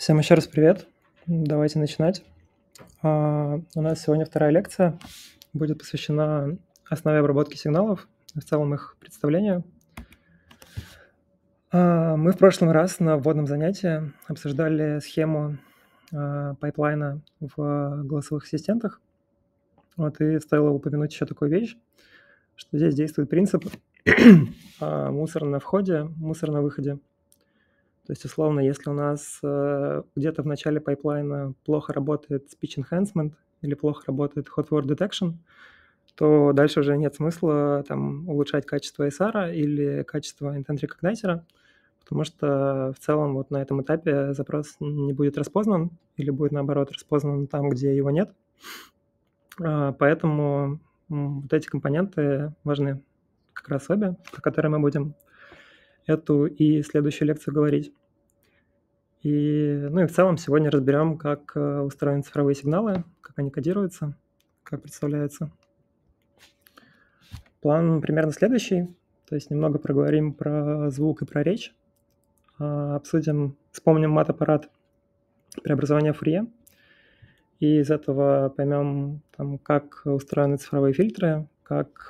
Всем еще раз привет. Давайте начинать. У нас сегодня вторая лекция будет посвящена основе обработки сигналов, в целом их представлению. Мы в прошлый раз на вводном занятии обсуждали схему пайплайна в голосовых ассистентах. И стоило упомянуть еще такую вещь, что здесь действует принцип мусор на входе, мусор на выходе. То есть, условно, если у нас где-то в начале пайплайна плохо работает speech enhancement или плохо работает hot word detection, то дальше уже нет смысла там улучшать качество SR или качество intent recognizer, потому что в целом вот на этом этапе запрос не будет распознан или будет, наоборот, распознан там, где его нет. Поэтому вот эти компоненты важны как раз обе, про которые мы будем эту и следующую лекцию говорить. И в целом сегодня разберем, как устроены цифровые сигналы, как они кодируются, как представляются. План примерно следующий, то есть немного проговорим про звук и про речь, вспомним мат-аппарат преобразования Фурье, и из этого поймем, как устроены цифровые фильтры, как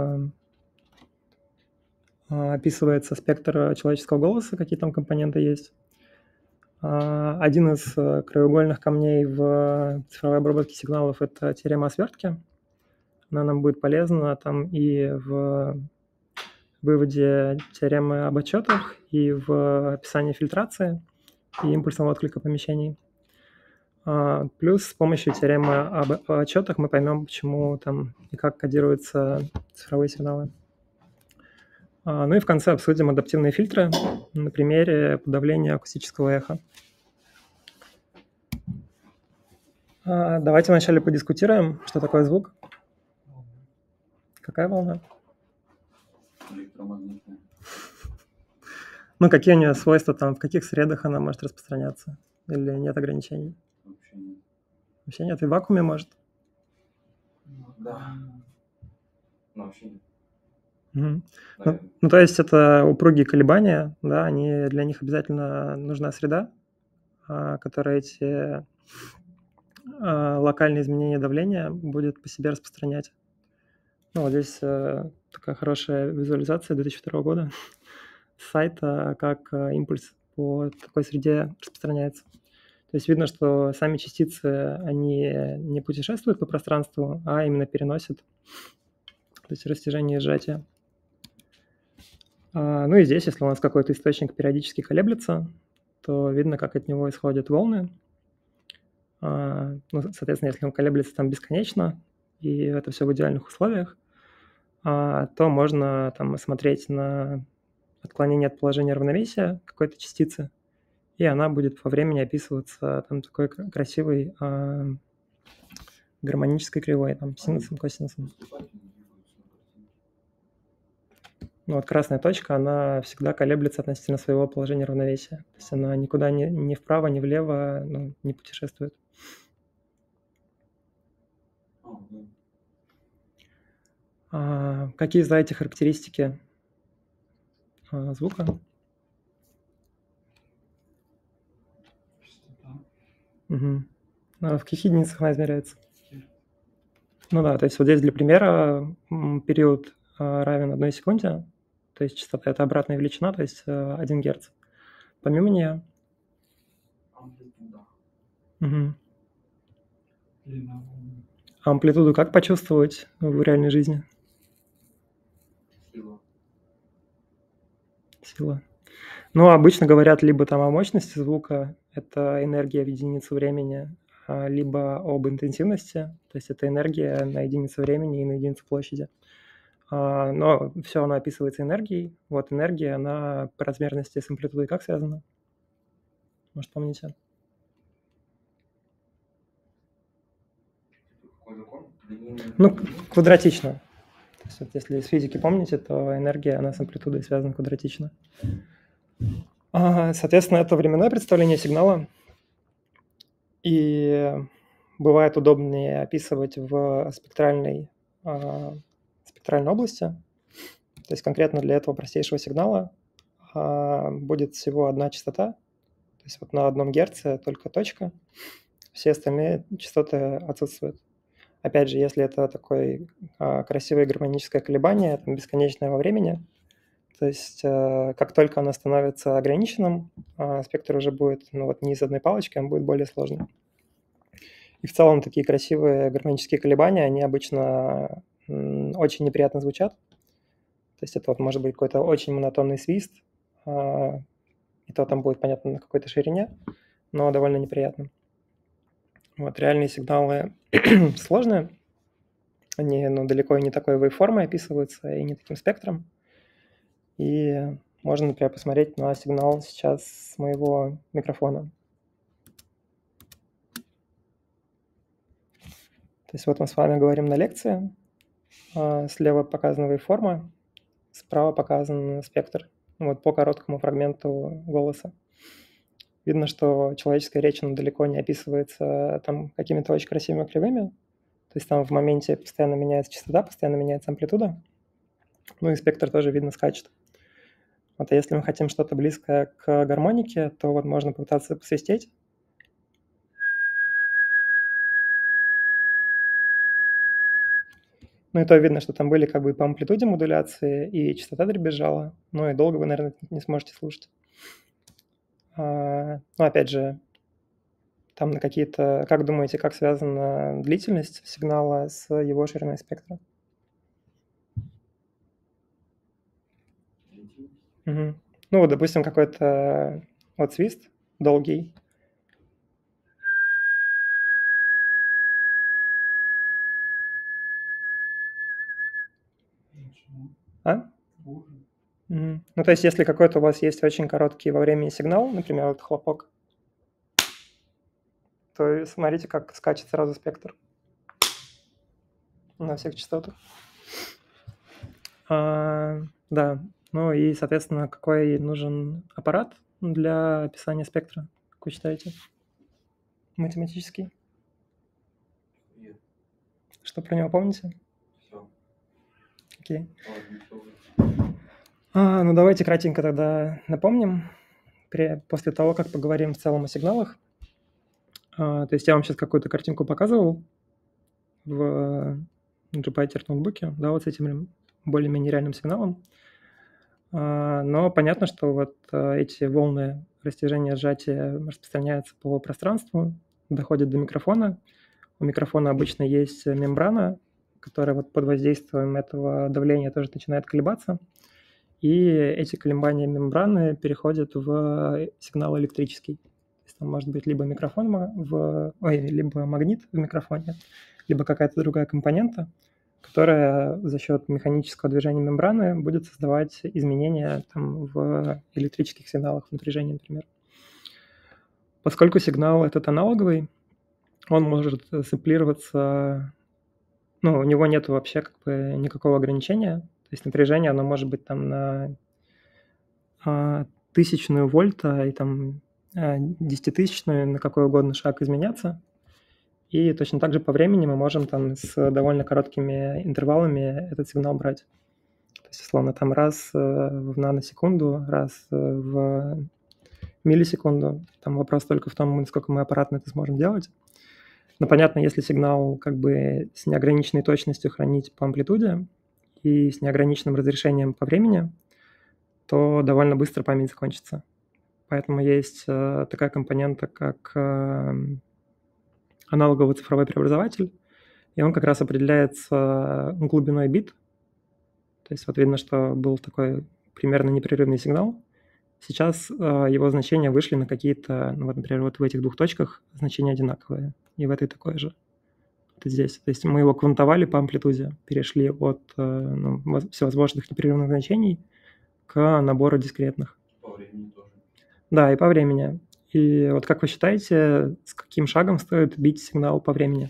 описывается спектр человеческого голоса, какие там компоненты есть. Один из краеугольных камней в цифровой обработке сигналов – это теорема о свертке. Она нам будет полезна там и в выводе теоремы об отчетах, и в описании фильтрации и импульсного отклика помещений. Плюс с помощью теоремы об отчетах мы поймем, почему там и как кодируются цифровые сигналы. И в конце обсудим адаптивные фильтры на примере подавления акустического эха. Давайте вначале подискутируем, что такое звук. Какая волна? Электромагнитная. Какие у нее свойства, там, в каких средах она может распространяться? Или нет ограничений? Вообще нет. Вообще нет? И в вакууме может? Да. Но вообще нет. Угу. Наверное. То есть это упругие колебания, да, для них обязательно нужна среда, которая эти локальные изменения давления будет по себе распространять. Вот здесь такая хорошая визуализация 2002 года с сайта, как импульс по такой среде распространяется. То есть видно, что сами частицы, они не путешествуют по пространству, а именно переносят, то есть растяжение и сжатие. И здесь, если у нас какой-то источник периодически колеблется, то видно, как от него исходят волны. Соответственно, если он колеблется там бесконечно, и это все в идеальных условиях, то можно там смотреть на отклонение от положения равновесия какой-то частицы, и она будет по времени описываться там такой красивой гармонической кривой, там синусом, косинусом. Красная точка, она всегда колеблется относительно своего положения равновесия. То есть она никуда ни вправо, ни влево не путешествует. Какие знаете характеристики звука? Угу. В каких единицах она измеряется? То есть вот здесь для примера период равен 1 секунде, то есть частота – это обратная величина, то есть 1 Гц. Помимо нее? Амплитуда. Угу. Длина. Амплитуду как почувствовать в реальной жизни? Сила. Обычно говорят либо там о мощности звука, это энергия в единицу времени, либо об интенсивности, то есть это энергия на единицу времени и на единицу площади. Но все оно описывается энергией. Вот энергия, она по размерности с амплитудой как связана? Может, помните? Какой закон? Квадратично. То есть вот если из физики помните, то энергия, она с амплитудой связана квадратично. Соответственно, это временное представление сигнала. И бывает удобнее описывать в спектральной области. То есть конкретно для этого простейшего сигнала будет всего одна частота. То есть вот на 1 Гц только точка, все остальные частоты отсутствуют. Опять же, если это такое красивое гармоническое колебание, там, бесконечное во времени, то есть как только оно становится ограниченным, спектр уже будет не из одной палочки, он будет более сложный. И в целом такие красивые гармонические колебания, они обычно очень неприятно звучат. То есть это вот может быть какой-то очень монотонный свист, и то там будет, понятно, на какой-то ширине, но довольно неприятно. Вот реальные сигналы сложные, они далеко не такой вейвформой описываются и не таким спектром. И можно, например, посмотреть на сигнал сейчас с моего микрофона. То есть вот мы с вами говорим на лекции, слева показана вейвформа, справа показан спектр, вот по короткому фрагменту голоса. Видно, что человеческая речь далеко не описывается там какими-то очень красивыми кривыми. То есть там в моменте постоянно меняется частота, постоянно меняется амплитуда. И спектр тоже, видно, скачет. Вот, а если мы хотим что-то близкое к гармонике, то вот можно попытаться посвистеть. И то видно, что там были как бы по амплитуде модуляции, и частота дребезжала. И долго вы, наверное, не сможете слушать. Опять же, там на какие-то... Как думаете, как связана длительность сигнала с его шириной спектра? Угу. Вот, допустим, какой-то вот свист долгий. Угу. То есть если какой-то у вас есть очень короткий во времени сигнал, например, вот хлопок, то смотрите, как скачет сразу спектр на всех частотах. Да, и, соответственно, какой нужен аппарат для описания спектра, как вы считаете? Математический? Нет. Что про него помните? Все. Окей. Давайте кратенько тогда напомним, после того, как поговорим в целом о сигналах. То есть я вам сейчас какую-то картинку показывал в Jupyter ноутбуке, да, вот с этим более-менее реальным сигналом. Но понятно, что вот эти волны растяжения, сжатия распространяются по пространству, доходят до микрофона. У микрофона обычно есть мембрана, которая вот под воздействием этого давления тоже начинает колебаться. И эти колебания мембраны переходят в сигнал электрический. То есть там может быть либо либо магнит в микрофоне, либо какая-то другая компонента, которая за счет механического движения мембраны будет создавать изменения там, в электрических сигналах, в напряжении, например. Поскольку сигнал этот аналоговый, он может сэмплироваться, у него нет вообще как бы никакого ограничения. То есть напряжение, оно может быть там на 1000 вольта и там 10-тысячную на какой угодно шаг изменяться. И точно так же по времени мы можем там с довольно короткими интервалами этот сигнал брать. То есть, условно, там раз в наносекунду, раз в миллисекунду. Там вопрос только в том, насколько мы аппаратно это сможем делать. Но понятно, если сигнал как бы с неограниченной точностью хранить по амплитуде и с неограниченным разрешением по времени, то довольно быстро память закончится. Поэтому есть такая компонента, как аналоговый цифровой преобразователь, и он как раз определяется глубиной бит. То есть вот видно, что был такой примерно непрерывный сигнал. Сейчас его значения вышли на какие-то, например, вот в этих двух точках значения одинаковые, и в этой такое же. Вот здесь. То есть мы его квантовали по амплитуде, перешли от всевозможных непрерывных значений к набору дискретных. По времени тоже. Да, и по времени. И вот как вы считаете, с каким шагом стоит бить сигнал по времени?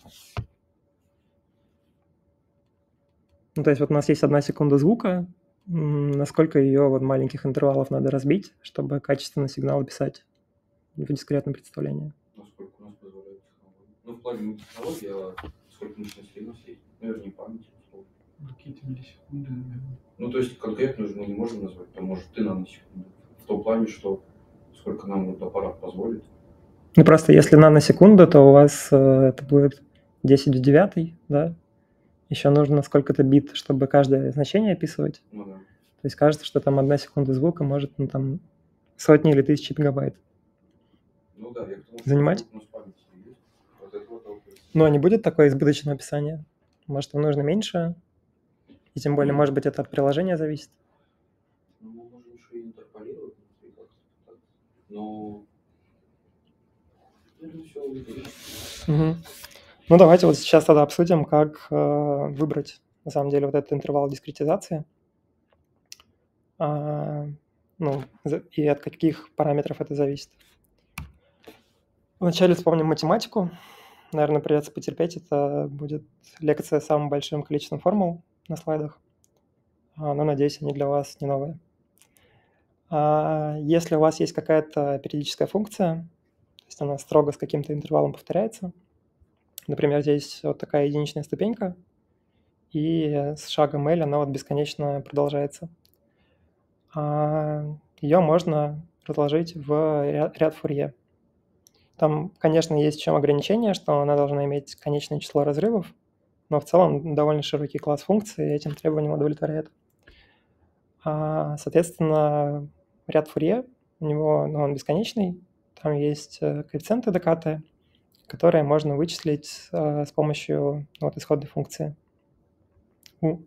То есть вот у нас есть 1 секунда звука, насколько ее вот маленьких интервалов надо разбить, чтобы качественно сигнал писать в дискретном представлении? Насколько у нас позволяет технология. В плане не технологии, а сколько мощности есть. Наверное, памяти. Какие-то миллисекунды, наверное. То есть конкретно же мы не можем назвать, там может ты наносекунды. В том плане, что сколько нам вот аппарат позволит. Ну, просто если наносекунда, то у вас это будет 10 в 9, да? Еще нужно сколько-то бит, чтобы каждое значение описывать. Ну да. То есть кажется, что там 1 секунда звука может, ну, там, сотни или тысячи мегабайт Ну да, я к тому, что занимать. звук у нас в памяти есть. Вот этого толкается. Но не будет такое избыточное описание. Может, вам нужно меньше? И тем более, может быть, это от приложения зависит. Ну, мы можем еще и интерполировать внутри как-то. Но это все Угу. Ну, давайте вот сейчас тогда обсудим, как выбрать, на самом деле, вот этот интервал дискретизации. Ну, и от каких параметров это зависит. Вначале вспомним математику. Наверное, придется потерпеть. Это будет лекция с самым большим количеством формул на слайдах. Но, надеюсь, они для вас не новые. Если у вас есть какая-то периодическая функция, то есть она строго с каким-то интервалом повторяется, например, здесь вот такая единичная ступенька, и с шагом L она вот бесконечно продолжается. Ее можно разложить в ряд Фурье. Там, конечно, есть в чем ограничение, что она должна иметь конечное число разрывов, но в целом довольно широкий класс функций этим требованиям удовлетворяет. Соответственно, ряд Фурье, у него, он бесконечный, там есть коэффициенты декаты, которые можно вычислить с помощью вот исходной функции U.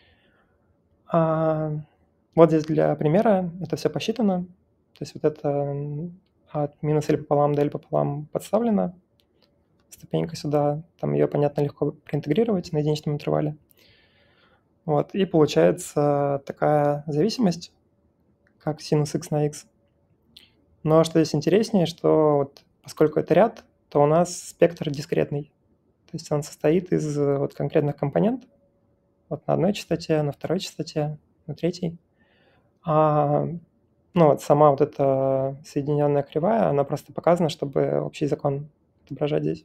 Вот здесь для примера это все посчитано. То есть вот это от минус L пополам до L пополам подставлено. Ступенька сюда, там ее, понятно, легко проинтегрировать на единичном интервале. Вот, и получается такая зависимость, как синус x на x. Но что здесь интереснее, что вот поскольку это ряд, то у нас спектр дискретный. То есть он состоит из вот конкретных компонент. Вот на одной частоте, на второй частоте, на третьей. Ну вот сама вот эта соединенная кривая, она просто показана, чтобы общий закон отображать здесь.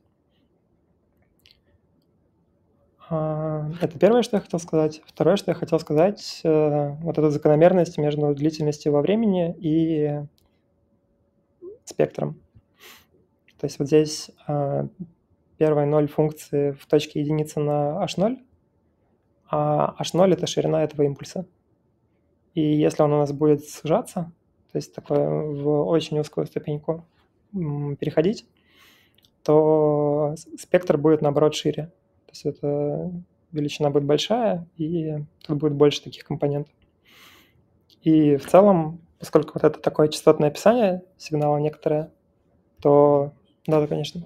Это первое, что я хотел сказать. Второе, что я хотел сказать, вот эту закономерность между длительностью во времени и спектром. То есть вот здесь первая 0 функции в точке единицы на h0, а h0 – это ширина этого импульса. И если он у нас будет сужаться, то есть такое в очень узкую ступеньку переходить, то спектр будет, наоборот, шире. То есть эта величина будет большая, и тут будет больше таких компонентов. И в целом, поскольку вот это такое частотное описание сигнала некоторое, то… Да, конечно.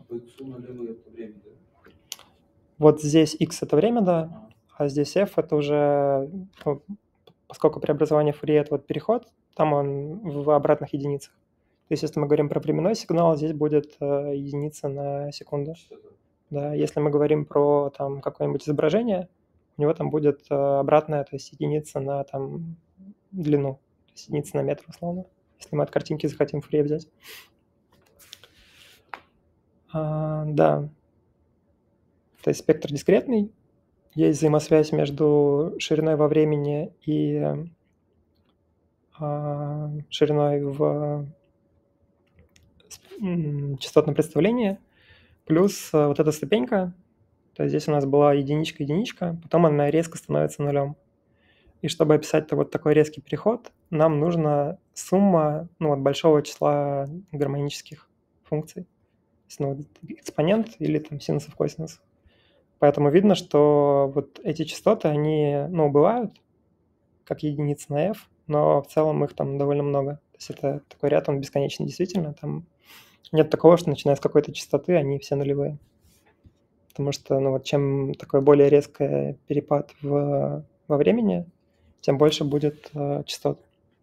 Вот здесь x – это время, да, а здесь f – это уже… Поскольку преобразование Фурье – это вот переход, там он в обратных единицах. То есть если мы говорим про временной сигнал, здесь будет единица на секунду. Да, если мы говорим про там какое-нибудь изображение, у него там будет обратная, то есть единица на там длину, то есть единица на метр, условно, если мы от картинки захотим Фурье взять. Да. То есть спектр дискретный, есть взаимосвязь между шириной во времени и шириной в частотном представлении, плюс вот эта ступенька, то есть здесь у нас была единичка, потом она резко становится нулем. И чтобы описать вот такой резкий переход, нам нужна сумма вот большого числа гармонических функций. То есть, экспонент или там синусов, косинусов. Поэтому видно, что вот эти частоты, они бывают как единицы на f, но в целом их там довольно много. То есть это такой ряд, он бесконечный действительно. Там нет такого, что начиная с какой-то частоты, они все нулевые. Потому что чем такой более резкий перепад во времени, тем больше будет частот.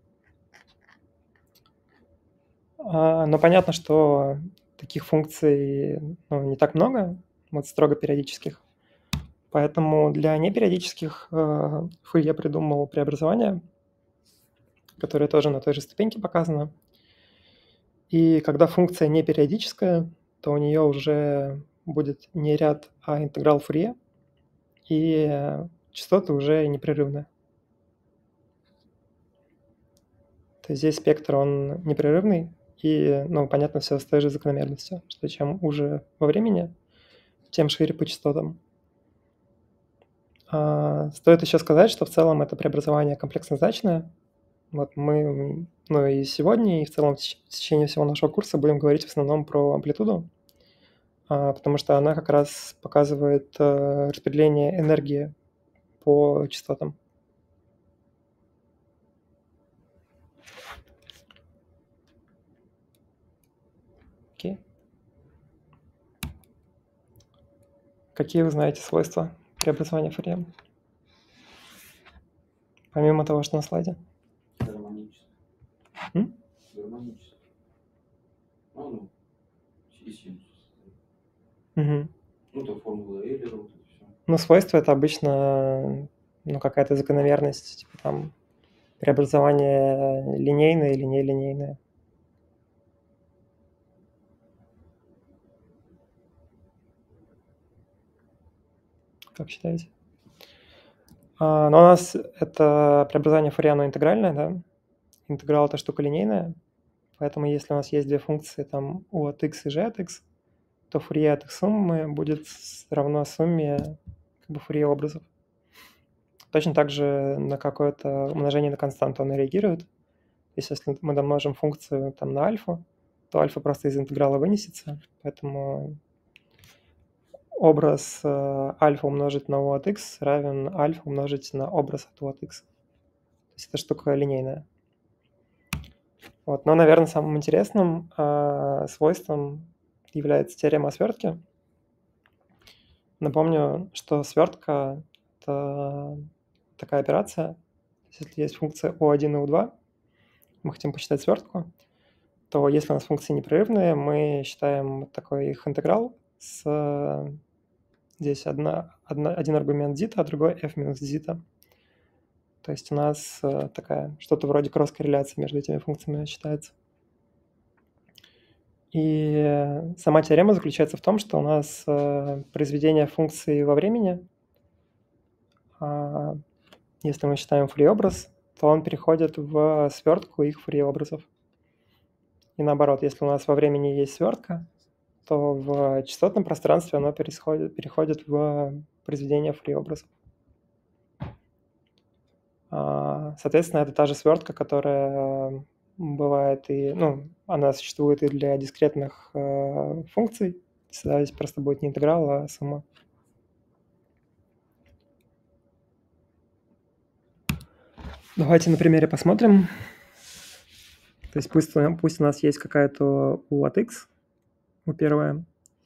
Но понятно, что таких функций не так много, вот строго периодических. Поэтому для непериодических Фурье придумал преобразование, которое тоже на той же ступеньке показано. И когда функция непериодическая, то у нее уже будет не ряд, а интеграл Фурье, и частоты уже непрерывные. То есть здесь спектр, он непрерывный, И, понятно, все с той же закономерностью, что чем уже во времени, тем шире по частотам. Стоит еще сказать, что в целом это преобразование комплекснозначное. Вот мы, и сегодня, и в целом в течение всего нашего курса будем говорить в основном про амплитуду, потому что она как раз показывает распределение энергии по частотам. Окей. Какие вы знаете свойства преобразования Фурье? Помимо того, что на слайде. Гармонически. М? Гармонически. И синус. Мгм. То формула Эйлера, вот это все. Свойства — это обычно, какая-то закономерность, типа там преобразование линейное или нелинейное. Как считаете? Но у нас это преобразование Фурье, оно интегральное, да? Интеграл — это штука линейная, поэтому если у нас есть две функции, там u от x и g от x, то Фурье от их суммы будет равно сумме Фурье образов. Точно так же на какое-то умножение на константу оно реагирует. То есть если мы домножим функцию там на альфа, то альфа просто из интеграла вынесется, поэтому образ альфа умножить на u от x равен альфа умножить на образ от u от x. То есть это штука линейная. Но, наверное, самым интересным свойством является теорема о свертке. Напомню, что свертка — это такая операция. Если есть функция u1 и u2, мы хотим посчитать свертку, то если у нас функции непрерывные, мы считаем такой их интеграл с здесь один аргумент зита, а другой f минус зита. То есть у нас такая что-то вроде кросс-корреляции между этими функциями считается. И сама теорема заключается в том, что у нас произведение функции во времени, если мы считаем Фурье-образ, то он переходит в свертку их Фурье-образов. И наоборот, если у нас во времени есть свертка, то в частотном пространстве оно переходит в произведение Фурье-образов. Соответственно, это та же свертка, которая бывает и, она существует и для дискретных функций. Всегда здесь просто будет не интеграл, а сумма. Давайте на примере посмотрим. То есть пусть у нас есть какая-то u от x, у первая,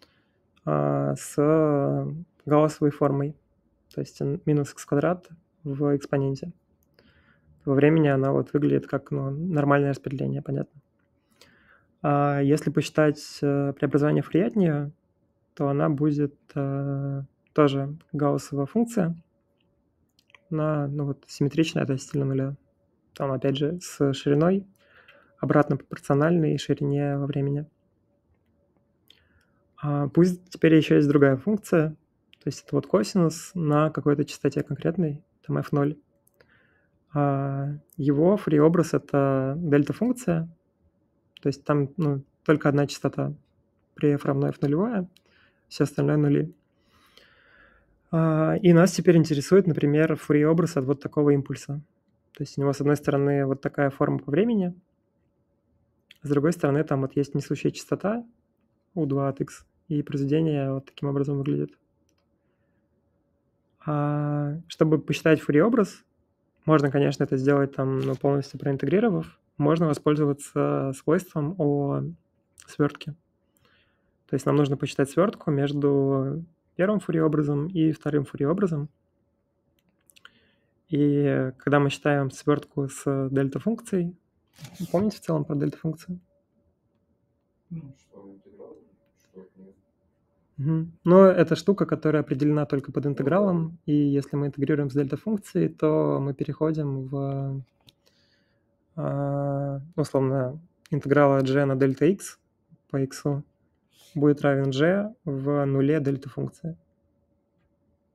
с гаусовой формой, то есть минус x квадрат в экспоненте. Во времени она выглядит как нормальное распределение, понятно. Если посчитать преобразование Фурье от нее, то она будет тоже гауссова функция, она симметричная относительно нуля. Там, опять же, с шириной обратно пропорциональной ширине во времени. Пусть теперь еще есть другая функция, то есть это косинус на какой-то частоте конкретной, там f0. Его Фурье-образ — это дельта-функция, то есть там только одна частота при f равно f0, все остальное нули. И нас теперь интересует, например, Фурье-образ от такого импульса. То есть у него, с одной стороны, такая форма по времени, с другой стороны, там есть несущая частота u2 от x, и произведение таким образом выглядит. Чтобы посчитать Фурье-образ, можно, конечно, это сделать полностью проинтегрировав, можно воспользоваться свойством о свертке. То есть нам нужно посчитать свертку между первым Фурье-образом и вторым Фурье-образом. И когда мы считаем свертку с дельта-функцией, помните в целом про дельта-функцию? Что интеграл, что нет. Но это штука, которая определена только под интегралом, и если мы интегрируем с дельта-функцией, то мы переходим в, условно, интеграл g на дельта x по x будет равен g в нуле дельта-функции.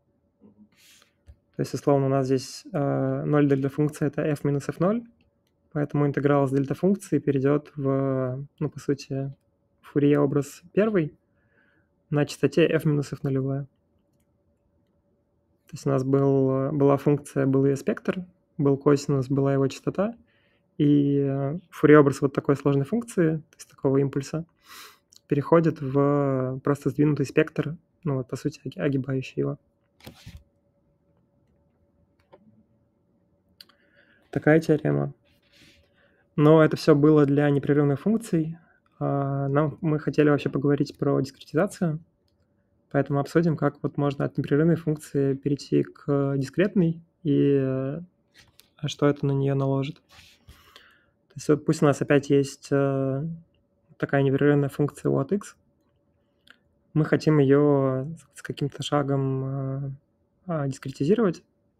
То есть, условно, у нас здесь 0 дельта-функция — это f минус f0, поэтому интеграл с дельта-функции перейдет в, ну, по сути, Фурье образ первый на частоте f минус f нулевая. То есть у нас была функция, был ее спектр, был косинус, была его частота, и Фурье образ вот такой сложной функции, то есть такого импульса, переходит в просто сдвинутый спектр, ну вот по сути огибающий его. Такая теорема. Но это все было для непрерывных функций. Мы хотели вообще поговорить про дискретизацию, поэтому обсудим, как вот можно от непрерывной функции перейти к дискретной и что это на нее наложит. То есть вот пусть у нас опять есть такая непрерывная функция u от x. Мы хотим ее с каким-то шагом дискретизировать.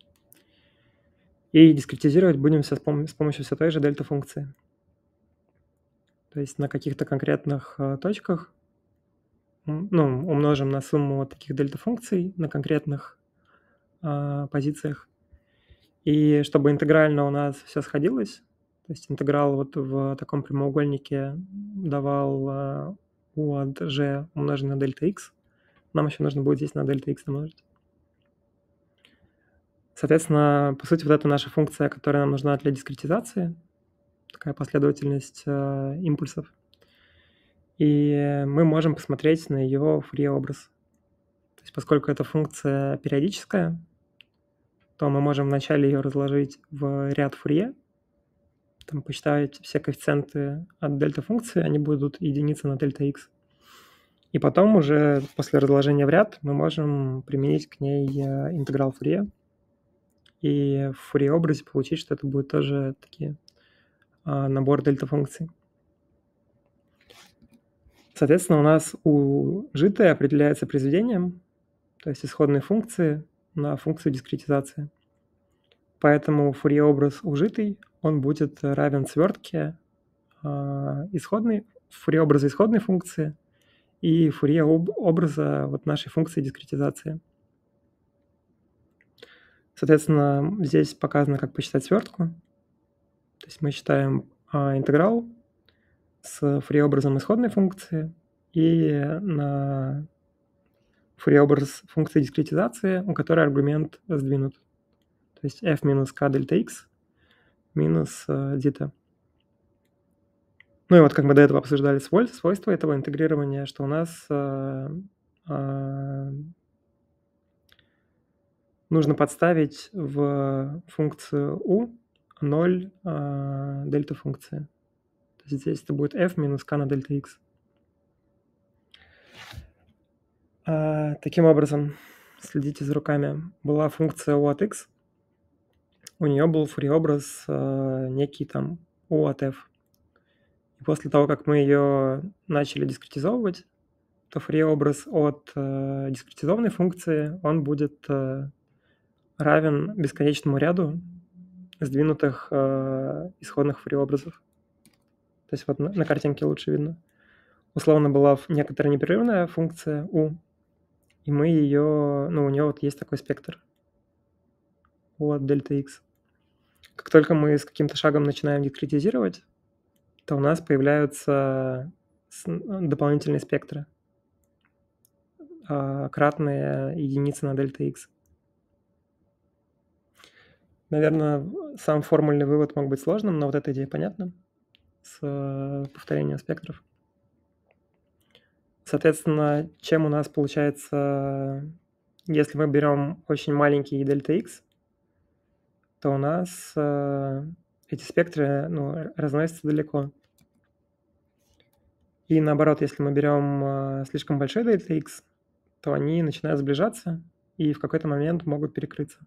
И дискретизировать будем с помощью все той же дельта-функции. То есть на каких-то конкретных точках, ну, умножим на сумму вот таких дельта-функций на конкретных позициях. И чтобы интегрально у нас все сходилось, то есть интеграл вот в таком прямоугольнике давал u от g умноженное на дельта x, нам еще нужно будет здесь на дельта x умножить. Соответственно, по сути, вот это наша функция, которая нам нужна для дискретизации, такая последовательность импульсов. И мы можем посмотреть на ее Фурье-образ. То есть поскольку эта функция периодическая, то мы можем вначале ее разложить в ряд Фурье, там посчитать все коэффициенты от дельта-функции, они будут единицы на дельта x. И потом уже после разложения в ряд мы можем применить к ней интеграл Фурье. И в Фурье-образе получить, что это будет тоже такие набор дельта-функций. Соответственно, у нас у g определяется произведением, то есть исходной функции на функцию дискретизации. Поэтому Фурье-образ у g он будет равен свертке Фурье-образа исходной функции и Фурье-образа вот нашей функции дискретизации. Соответственно, здесь показано, как посчитать свертку. То есть мы считаем интеграл с Фурье-образом исходной функции и на Фурье-образ функции дискретизации, у которой аргумент сдвинут. То есть f минус k дельта x минус зита. Ну и вот как мы до этого обсуждали свойства этого интегрирования, что у нас нужно подставить в функцию u 0 дельта функции. То есть здесь это будет f минус k на дельта x. Таким образом, следите за руками. Была функция u от x. У нее был Фурье-образ некий там u от f. И после того, как мы ее начали дискретизовывать, то Фурье-образ от дискретизованной функции, он будет равен бесконечному ряду сдвинутых исходных Фурье-образов. То есть вот на картинке лучше видно. Условно была некоторая непрерывная функция u, и мы ее, ну, у нее вот есть такой спектр u от дельта x. Как только мы с каким-то шагом начинаем дискретизировать, то у нас появляются дополнительные спектры, кратные единицы на дельта x. Наверное, сам формульный вывод мог быть сложным, но вот эта идея понятна с повторением спектров. Соответственно, чем у нас получается, если мы берем очень маленький дельта x, то у нас эти спектры разносятся далеко. И наоборот, если мы берем слишком большой дельта x, то они начинают сближаться и в какой-то момент могут перекрыться.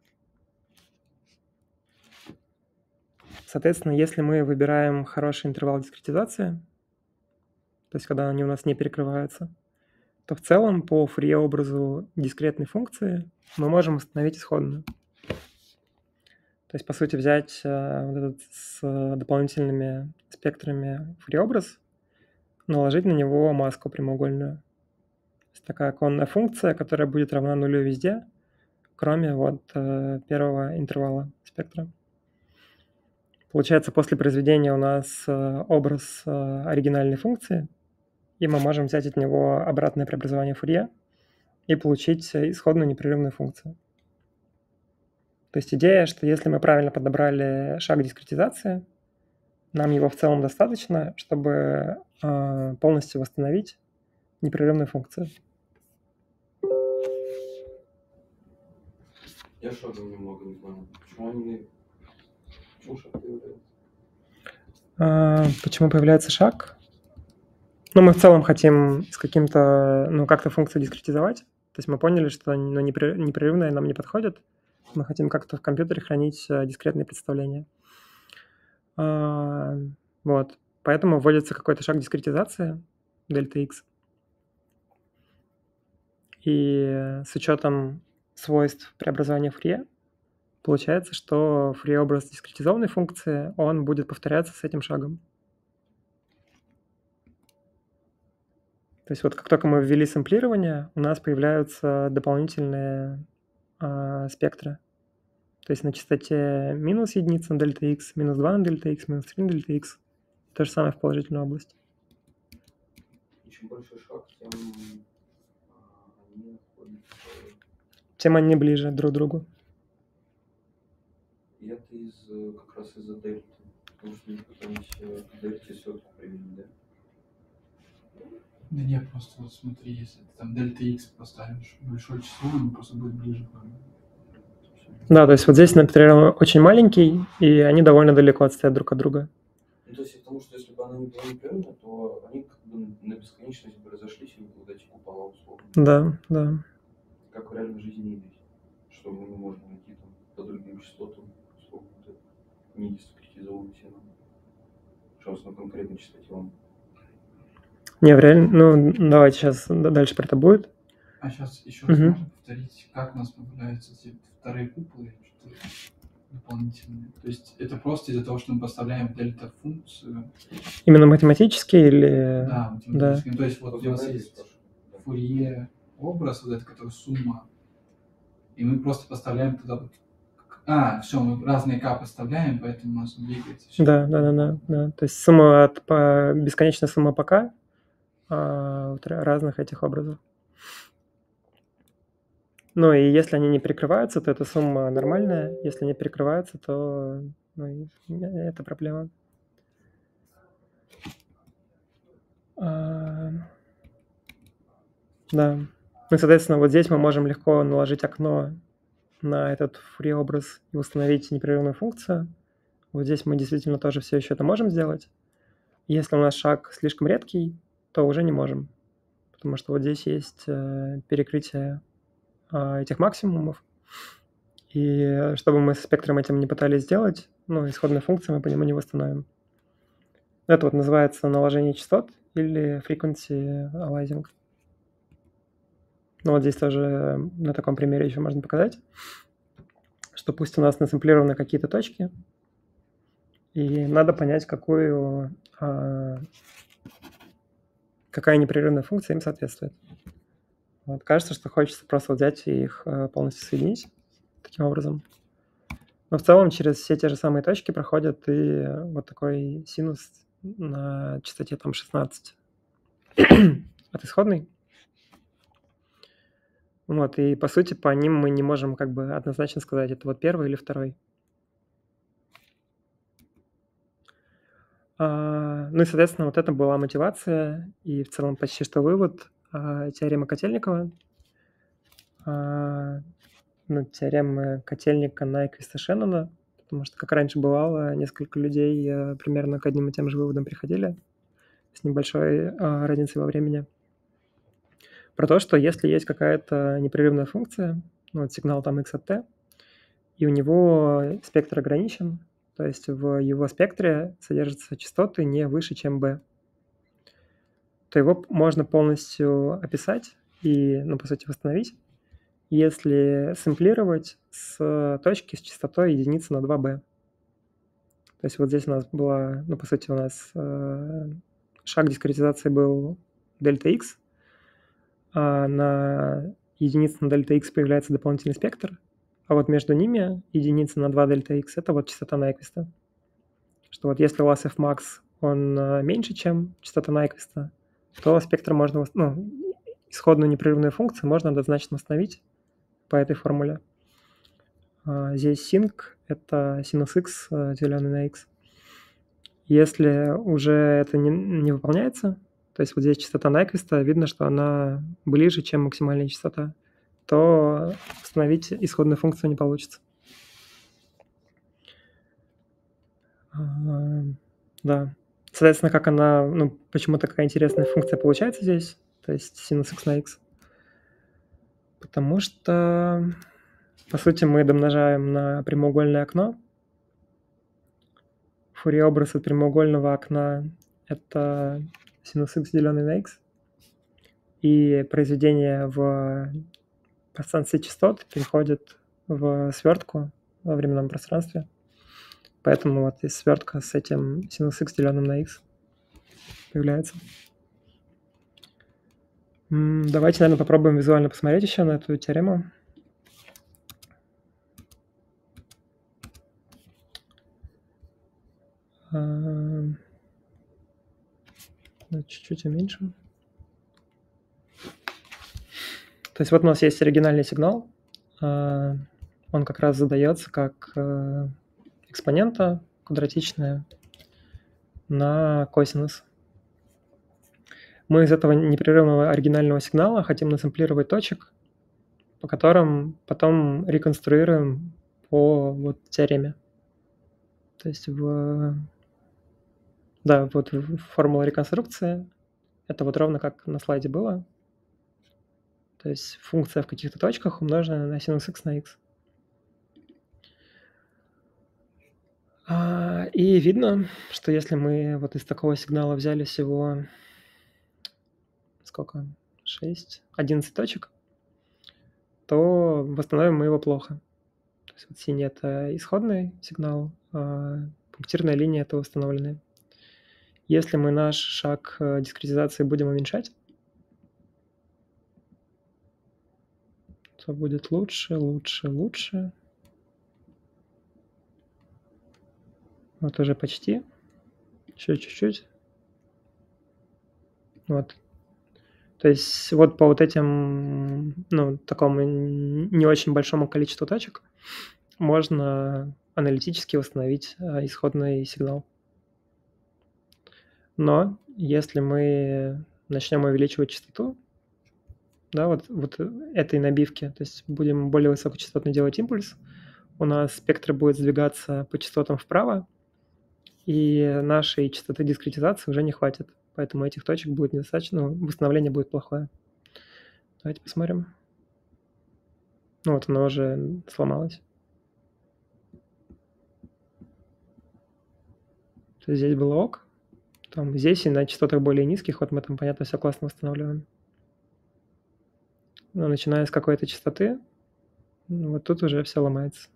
Соответственно, если мы выбираем хороший интервал дискретизации, то есть когда они у нас не перекрываются, то в целом по Фурье-образу дискретной функции мы можем установить исходную. То есть, по сути, взять вот этот с дополнительными спектрами Фурье-образ, наложить на него маску прямоугольную. То есть такая конная функция, которая будет равна нулю везде, кроме вот первого интервала спектра. Получается, после произведения у нас образ оригинальной функции, и мы можем взять от него обратное преобразование Фурье и получить исходную непрерывную функцию. То есть идея, что если мы правильно подобрали шаг дискретизации, нам его в целом достаточно, чтобы полностью восстановить непрерывную функцию. Я шагов немного не понял. Почему шаг появляется? Почему появляется шаг? Ну, мы в целом хотим с каким-то, как-то функцию дискретизовать. То есть мы поняли, что непрерывное нам не подходит. Мы хотим как-то в компьютере хранить дискретные представления. Вот. Поэтому вводится какой-то шаг дискретизации, дельта x. И с учетом свойств преобразования Фурье получается, что Фурье-образ дискретизованной функции, он будет повторяться с этим шагом. То есть вот как только мы ввели сэмплирование, у нас появляются дополнительные спектры. То есть на частоте минус единица на дельта x, минус 2 на дельта x, минус 3 на дельта x. То же самое в положительную область. И чем больше шаг, тем они ближе друг к другу. И это как раз из-за дельты. Потому что мы пытаемся дельте сетку применить, да? Да нет, просто вот смотри, если ты там дельта x поставишь большое число, оно просто будет ближе к вами. Да, то есть вот здесь, например, очень маленький, и они довольно далеко отстоят друг от друга. Ну, то есть, потому что если бы она не была непрерывна, то они как бы на бесконечность бы разошлись и вот эти купола условно. Да, да. Как в реальной жизни есть. Что мы не можем найти там по другим частотам, условно, не дискретизованный сигнал. Что у нас на конкретной частоте он. Не, в реально, давайте сейчас дальше про это будет. А сейчас еще раз можно повторить, как у нас появляются эти вторые куполы дополнительные. То есть это просто из-за того, что мы поставляем дельта-функцию. Именно математически или... Да, математически. Да. То есть вот у нас есть Фурье образ, вот это, который сумма, и мы просто поставляем туда вот... все, мы разные k поставляем, поэтому у нас двигается. Да. То есть сумма бесконечная сумма по k разных этих образов. Ну и если они не перекрываются, то эта сумма нормальная. Если не перекрываются, то это проблема. Да. Ну и, соответственно, вот здесь мы можем легко наложить окно на этот Фурье-образ и установить непрерывную функцию. Вот здесь мы действительно тоже все еще это можем сделать. Если у нас шаг слишком редкий, то уже не можем. Потому что вот здесь есть перекрытие этих максимумов. И чтобы мы со спектром этим не пытались сделать, исходную функцию мы по нему не восстановим. Это вот называется наложение частот или frequency aliasing. Вот здесь тоже на таком примере еще можно показать, что пусть у нас насэмплированы какие-то точки, и надо понять, какая непрерывная функция им соответствует. Вот, кажется, что хочется просто взять и их полностью соединить таким образом. Но в целом через все те же самые точки проходит и вот такой синус на частоте там 16 от исходной. Вот, и по сути по ним мы не можем как бы однозначно сказать, это вот первый или второй. Ну и, соответственно, вот это была мотивация и в целом почти что вывод теоремы Котельникова. Теоремы Котельника на Эквиста Шеннона, потому что, как раньше бывало, несколько людей примерно к одним и тем же выводам приходили с небольшой разницей во времени. Про то, что если есть какая-то непрерывная функция, сигнал там x от t, и у него спектр ограничен, то есть в его спектре содержатся частоты не выше, чем b, то его можно полностью описать и, по сути, восстановить, если сэмплировать с точки с частотой единицы на 2b. То есть вот здесь у нас была, по сути, у нас шаг дискретизации был дельта x, а на единицу на дельта x появляется дополнительный спектр, а вот между ними единица на 2 дельта x – это вот частота Найквиста. что вот если у вас fmax, он меньше, чем частота Найквиста, то спектр можно, исходную непрерывную функцию можно однозначно восстановить по этой формуле. Здесь sinc — это синус x, деленный на x. Если уже это не выполняется, то есть вот здесь частота Найквиста, видно, что она ближе, чем максимальная частота, то восстановить исходную функцию не получится. Да. Соответственно, как она, почему такая интересная функция получается здесь, то есть синус x на x? Потому что, по сути, мы домножаем на прямоугольное окно. Фурье образ от прямоугольного окна — это синус x, деленный на x. И произведение в пространстве частот переходит в свертку во временном пространстве. Поэтому вот из свертка с этим синус x, деленным на x, появляется. Давайте, наверное, попробуем визуально посмотреть еще на эту теорему. Чуть-чуть уменьшим. То есть вот у нас есть оригинальный сигнал. Он как раз задается как экспонента квадратичная на косинус. Мы из этого непрерывного оригинального сигнала хотим насэмплировать точек, по которым потом реконструируем по вот теореме. То есть вот формула реконструкции — это вот ровно как на слайде было. То есть функция в каких-то точках умноженная на синус x на x. И видно, что если мы вот из такого сигнала взяли всего 11 точек, то восстановим мы его плохо. То есть вот синий — это исходный сигнал, а пунктирная линия — это установленный. Если мы наш шаг дискретизации будем уменьшать, то будет лучше. Вот уже почти. Еще чуть-чуть. Вот. То есть вот по вот этим, такому не очень большому количеству точек можно аналитически восстановить исходный сигнал. Но если мы начнем увеличивать частоту, вот этой набивки, то есть будем более высокочастотно делать импульс, у нас спектр будет сдвигаться по частотам вправо, и нашей частоты дискретизации уже не хватит. Поэтому этих точек будет недостаточно, восстановление будет плохое. Давайте посмотрим. Вот оно уже сломалось. То есть здесь было ок. Там здесь и на частотах более низких, вот мы там, понятно, все классно восстанавливаем. Но начиная с какой-то частоты, вот тут уже все ломается.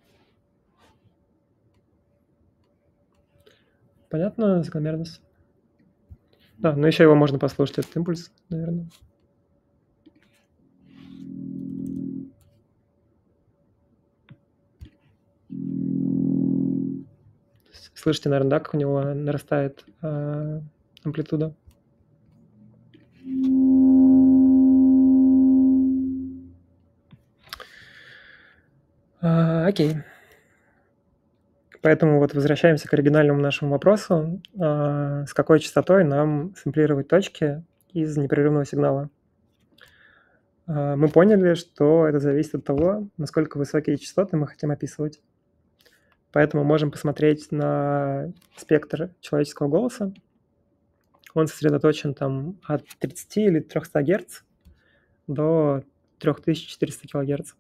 Понятно, закономерность? Да, но еще его можно послушать, этот импульс, наверное. Слышите, наверное, да, как у него нарастает амплитуда? Окей. Поэтому вот возвращаемся к оригинальному нашему вопросу. С какой частотой нам сэмплировать точки из непрерывного сигнала? Мы поняли, что это зависит от того, насколько высокие частоты мы хотим описывать. Поэтому можем посмотреть на спектр человеческого голоса. Он сосредоточен там от 30 или 300 Гц до 3400 кГц.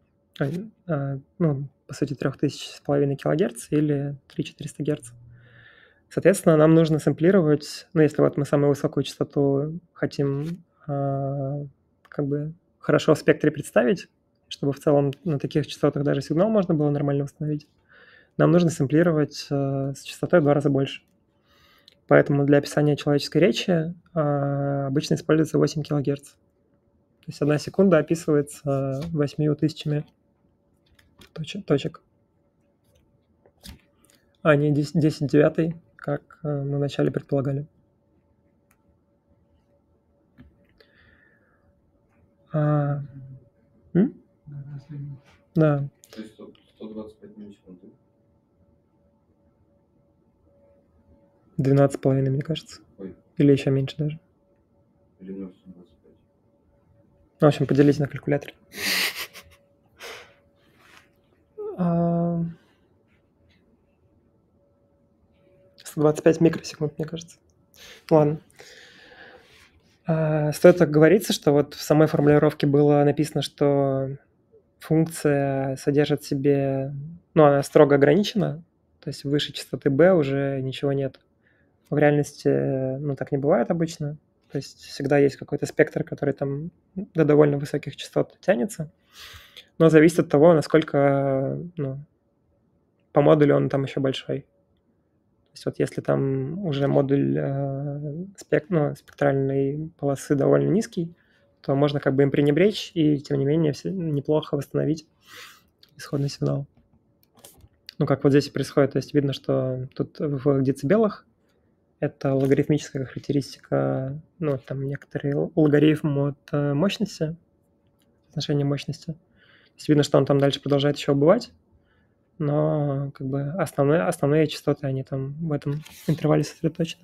По сути, 3500 кГц или 3400 Гц. Соответственно, нам нужно сэмплировать, если вот мы самую высокую частоту хотим хорошо в спектре представить, чтобы в целом на таких частотах даже сигнал можно было нормально восстановить, нам нужно сэмплировать с частотой в 2 раза больше. Поэтому для описания человеческой речи обычно используется 8 кГц. То есть 1 секунда описывается 8000 точек. а не 10/9, как мы вначале предполагали. Да. То есть 125 миллисекунд. 12,5, мне кажется. Ой. Или еще меньше даже. Или 0,125. В общем, поделите на калькуляторе. 125 микросекунд, мне кажется. Ладно. Стоит оговориться, что вот в самой формулировке было написано, что функция содержит в себе, она строго ограничена, то есть выше частоты b уже ничего нет. В реальности, так не бывает обычно. То есть всегда есть какой-то спектр, который там до довольно высоких частот тянется, но зависит от того, насколько, по модулю он там еще большой. То есть вот если там уже модуль спектральной полосы довольно низкий, то можно как бы им пренебречь и, тем не менее, неплохо восстановить исходный сигнал. Как вот здесь и происходит. То есть видно, что тут в децибелах это логарифмическая характеристика, там некоторый логарифм от мощности, отношения мощности. То есть видно, что он там дальше продолжает еще убывать, но как бы основные частоты, они там в этом интервале сосредоточены.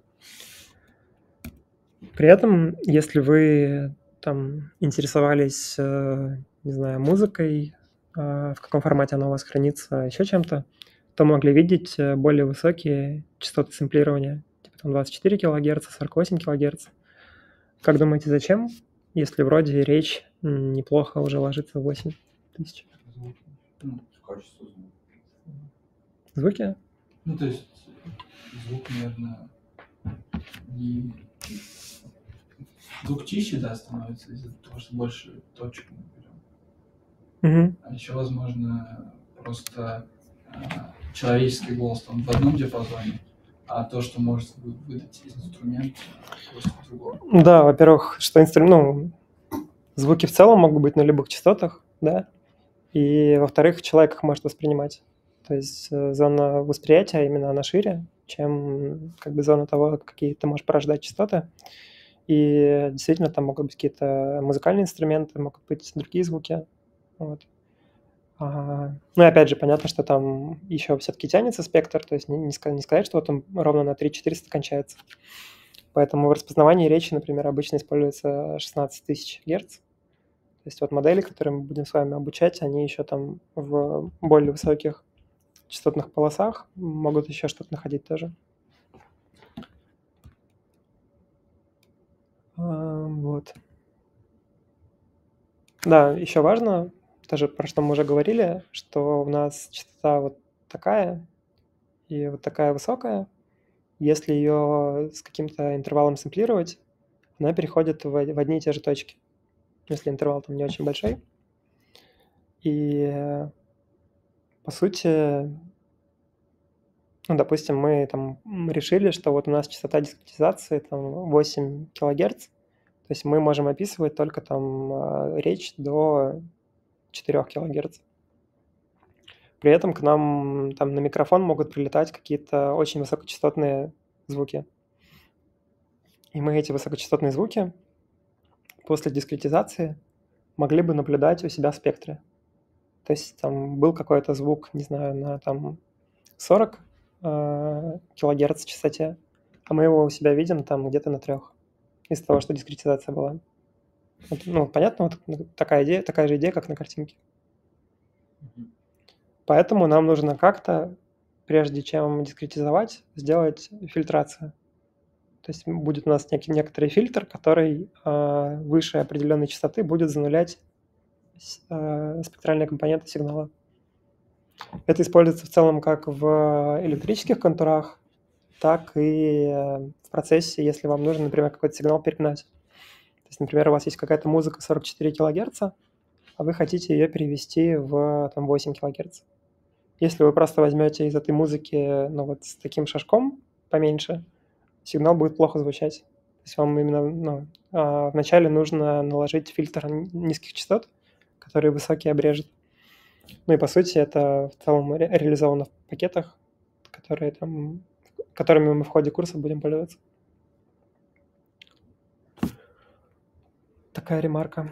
При этом, если вы там интересовались, не знаю, музыкой, в каком формате она у вас хранится, еще чем-то, то могли видеть более высокие частоты сэмплирования, типа там 24 кГц, 48 кГц. Как думаете, зачем, если вроде речь неплохо уже ложится в 8000? Качество звука. Звуки? То есть звук, наверное, не... Звук чище, да, становится из-за того, что больше точек мы берем. А еще, возможно, просто человеческий голос там в одном диапазоне, а то, что может выдать инструмент, просто в другом. Да, во-первых, что звуки в целом могут быть на любых частотах, да, и, во-вторых, человек их может воспринимать. То есть зона восприятия именно она шире, чем как бы зона того, какие ты можешь порождать частоты. И действительно там могут быть какие-то музыкальные инструменты, могут быть другие звуки. Вот. И опять же, понятно, что там еще все-таки тянется спектр, то есть не сказать, что вот он ровно на 3400 кончается. Поэтому в распознавании речи, например, обычно используется 16 тысяч Гц. То есть вот модели, которые мы будем с вами обучать, они еще там в более высоких частотных полосах могут еще что-то находить тоже. Вот. Да, еще важно, тоже про что мы уже говорили, что у нас частота вот такая и вот такая высокая. Если ее с каким-то интервалом сэмплировать, она переходит в одни и те же точки, если интервал там не очень большой. И по сути, допустим, мы там решили, что вот у нас частота дискретизации там 8 кГц, то есть мы можем описывать только там речь до 4 кГц. При этом к нам там на микрофон могут прилетать какие-то очень высокочастотные звуки. И мы эти высокочастотные звуки после дискретизации могли бы наблюдать у себя в спектре. То есть там был какой-то звук, не знаю, на там 40 кГц частоте, а мы его у себя видим там где-то на 3, из-за того, что дискретизация была. Понятно, вот такая же идея, как на картинке. Поэтому нам нужно как-то, прежде чем дискретизовать, сделать фильтрацию. То есть будет у нас некоторый фильтр, который выше определенной частоты будет занулять спектральные компоненты сигнала. Это используется в целом как в электрических контурах, так и в процессе, если вам нужно, например, какой-то сигнал перегнать. То есть, например, у вас есть какая-то музыка 44 кГц, а вы хотите ее перевести в 8 кГц. Если вы просто возьмете из этой музыки вот с таким шажком поменьше, сигнал будет плохо звучать. То есть вам именно вначале нужно наложить фильтр низких частот, который высокие обрежет. И по сути это в целом реализовано в пакетах. которыми мы в ходе курса будем пользоваться. Такая ремарка.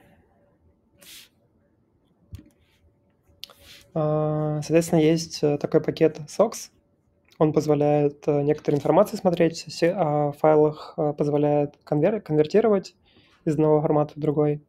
Соответственно, есть такой пакет SOX. Он позволяет некоторую информацию смотреть о файлах, позволяет конвертировать из одного формата в другой.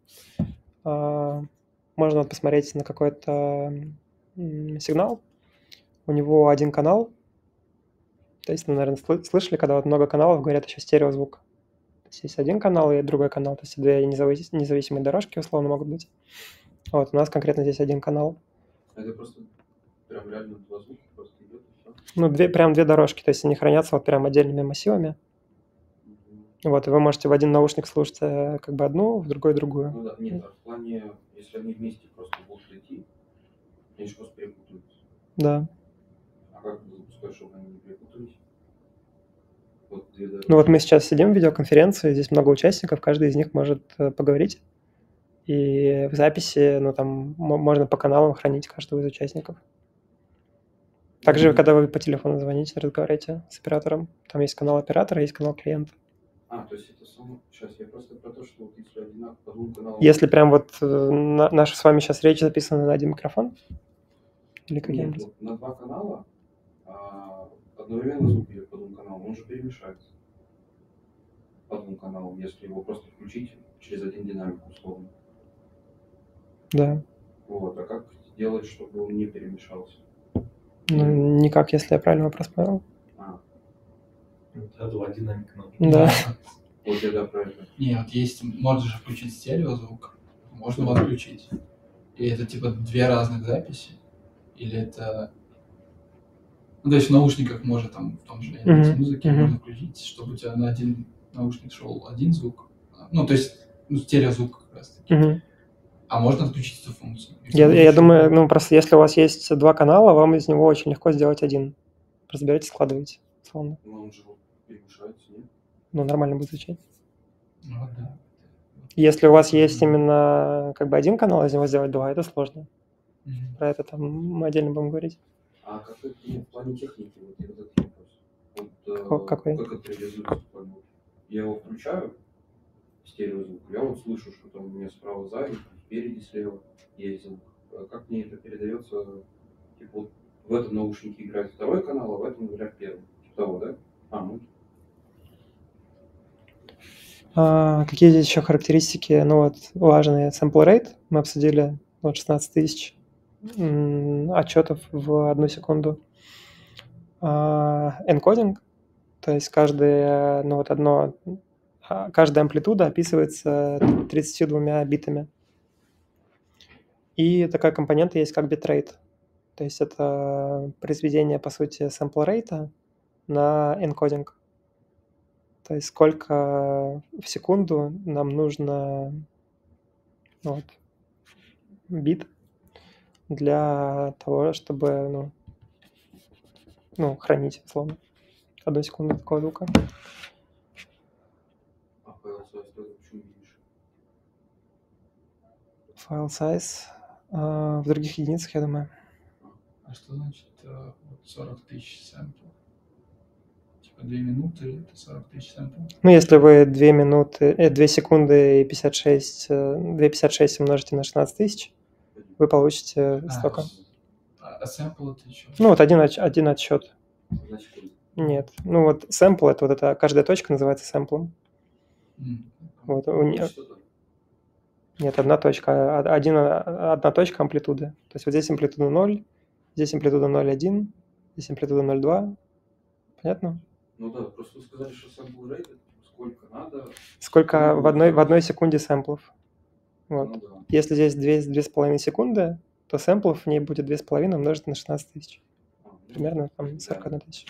Можно посмотреть на какой-то сигнал. У него один канал. То есть, наверное, слышали, когда вот много каналов, говорят еще стереозвук. То есть один канал и другой канал. То есть две независимые дорожки условно могут быть. Вот, у нас конкретно здесь один канал. Это просто прям реально два звука просто идет и все? Ну, прям две дорожки, то есть они хранятся вот прям отдельными массивами. Вот, и вы можете в один наушник слушать как бы одну, в другой другую. Ну да, нет, в плане, если они вместе просто будут идти, они же просто перепутаются. Да. А как ты запускаешь, чтобы они не перепутались? Вот две дорожки. Ну вот мы сейчас сидим в видеоконференции, здесь много участников, каждый из них может поговорить. И в записи, ну там можно по каналам хранить каждого из участников. Также, когда вы по телефону звоните, разговариваете с оператором, там есть канал оператора, есть канал клиента. То есть это само... Сейчас я просто про то, что вот если одинаково по двум каналам... Если прям вот наша с вами сейчас речь записана на один микрофон? Или Нет, каким-нибудь? вот на два канала одновременно звук идет по двум каналам, он же перемешается по двум каналам, если его просто включить через один динамик условно. Да. Вот, а как сделать, чтобы он не перемешался? Ну, никак, если я правильно вопрос понял. Это два динамика нужно. Да. Вот я да, правильно. Нет, есть, можно же включить стереозвук, можно его отключить. И это типа две разных записи? Или это... Ну, то есть в наушниках можно там, в том же музыке можно включить, чтобы у тебя на один наушник шел один звук. Ну, то есть стереозвук как раз таки. А можно отключить эту функцию? Я думаю, ну просто если у вас есть два канала, вам из него очень легко сделать один. Просто берете, складываете, условно. Ну, он же перемешается, нет? Ну, нормально будет звучать. Ну, да. Если у вас есть именно как бы один канал, из него сделать два, это сложно. Про это там мы отдельно будем говорить. А как это в плане техники? Вот этот вопрос. Вот, Какой? как это реализуется? Я его включаю, стереозвук, я вот слышу, что там у меня справа сзади, спереди, слева есть звук. Как мне это передается? Типа вот в этом наушнике играет второй канал, а в этом играет первый. Типа того, да? Какие здесь еще характеристики? Ну вот важные. Sample rate мы обсудили, вот 16 тысяч отчетов в 1 секунду. Encoding, то есть каждая амплитуда описывается 32 битами. И такая компонента есть, как bitrate. То есть это произведение, по сути, sample rate на encoding. То есть сколько в секунду нам нужно бит для того, чтобы хранить, условно, 1 секунду такого звука. А файл size тоже почему меньше? Файл size в других единицах, я думаю. А что значит 40 тысяч сэмплов? Типа 2 минуты это 40 тысяч сэмплов? Ну, если вы 2 секунды и 2,56 умножите на 16 тысяч, вы получите столько. А сэмпл это еще? Ну, вот один отсчет. На секунду. Нет. Ну, вот сэмпл, это вот эта каждая точка называется сэмплом. Вот, нет, одна точка. Одна точка амплитуды. То есть вот здесь амплитуда 0, здесь амплитуда 0,1, здесь амплитуда 0,2. Понятно? Ну да, просто вы сказали, что sample rate это сколько надо. Сколько в одной секунде сэмплов. Вот. Ну, да. Если здесь 2,5 секунды, то сэмплов в ней будет 2,5 умножить на 16 тысяч. Примерно там 41 тысяча.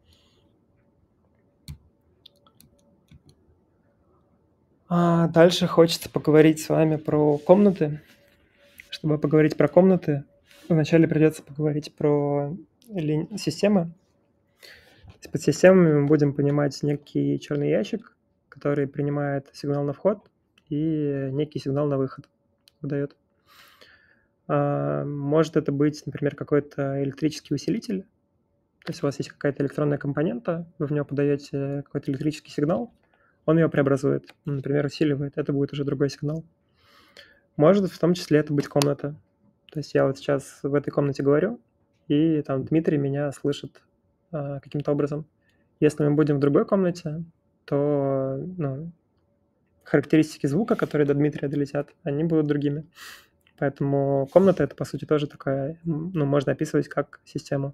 Дальше хочется поговорить с вами про комнаты. Чтобы поговорить про комнаты, вначале придется поговорить про системы. Под системами мы будем понимать некий черный ящик, который принимает сигнал на вход и некий сигнал на выход выдает. Может это быть, например, какой-то электрический усилитель, То есть у вас есть какая-то электронная компонента, вы в нее подаете какой-то электрический сигнал, он ее преобразует, например, усиливает, это будет уже другой сигнал. Может в том числе это быть комната. То есть я вот сейчас в этой комнате говорю, и там Дмитрий меня слышит каким-то образом. Если мы будем в другой комнате, то характеристики звука, которые до Дмитрия долетят, они будут другими. Поэтому комната — это, по сути, тоже такая, можно описывать как систему.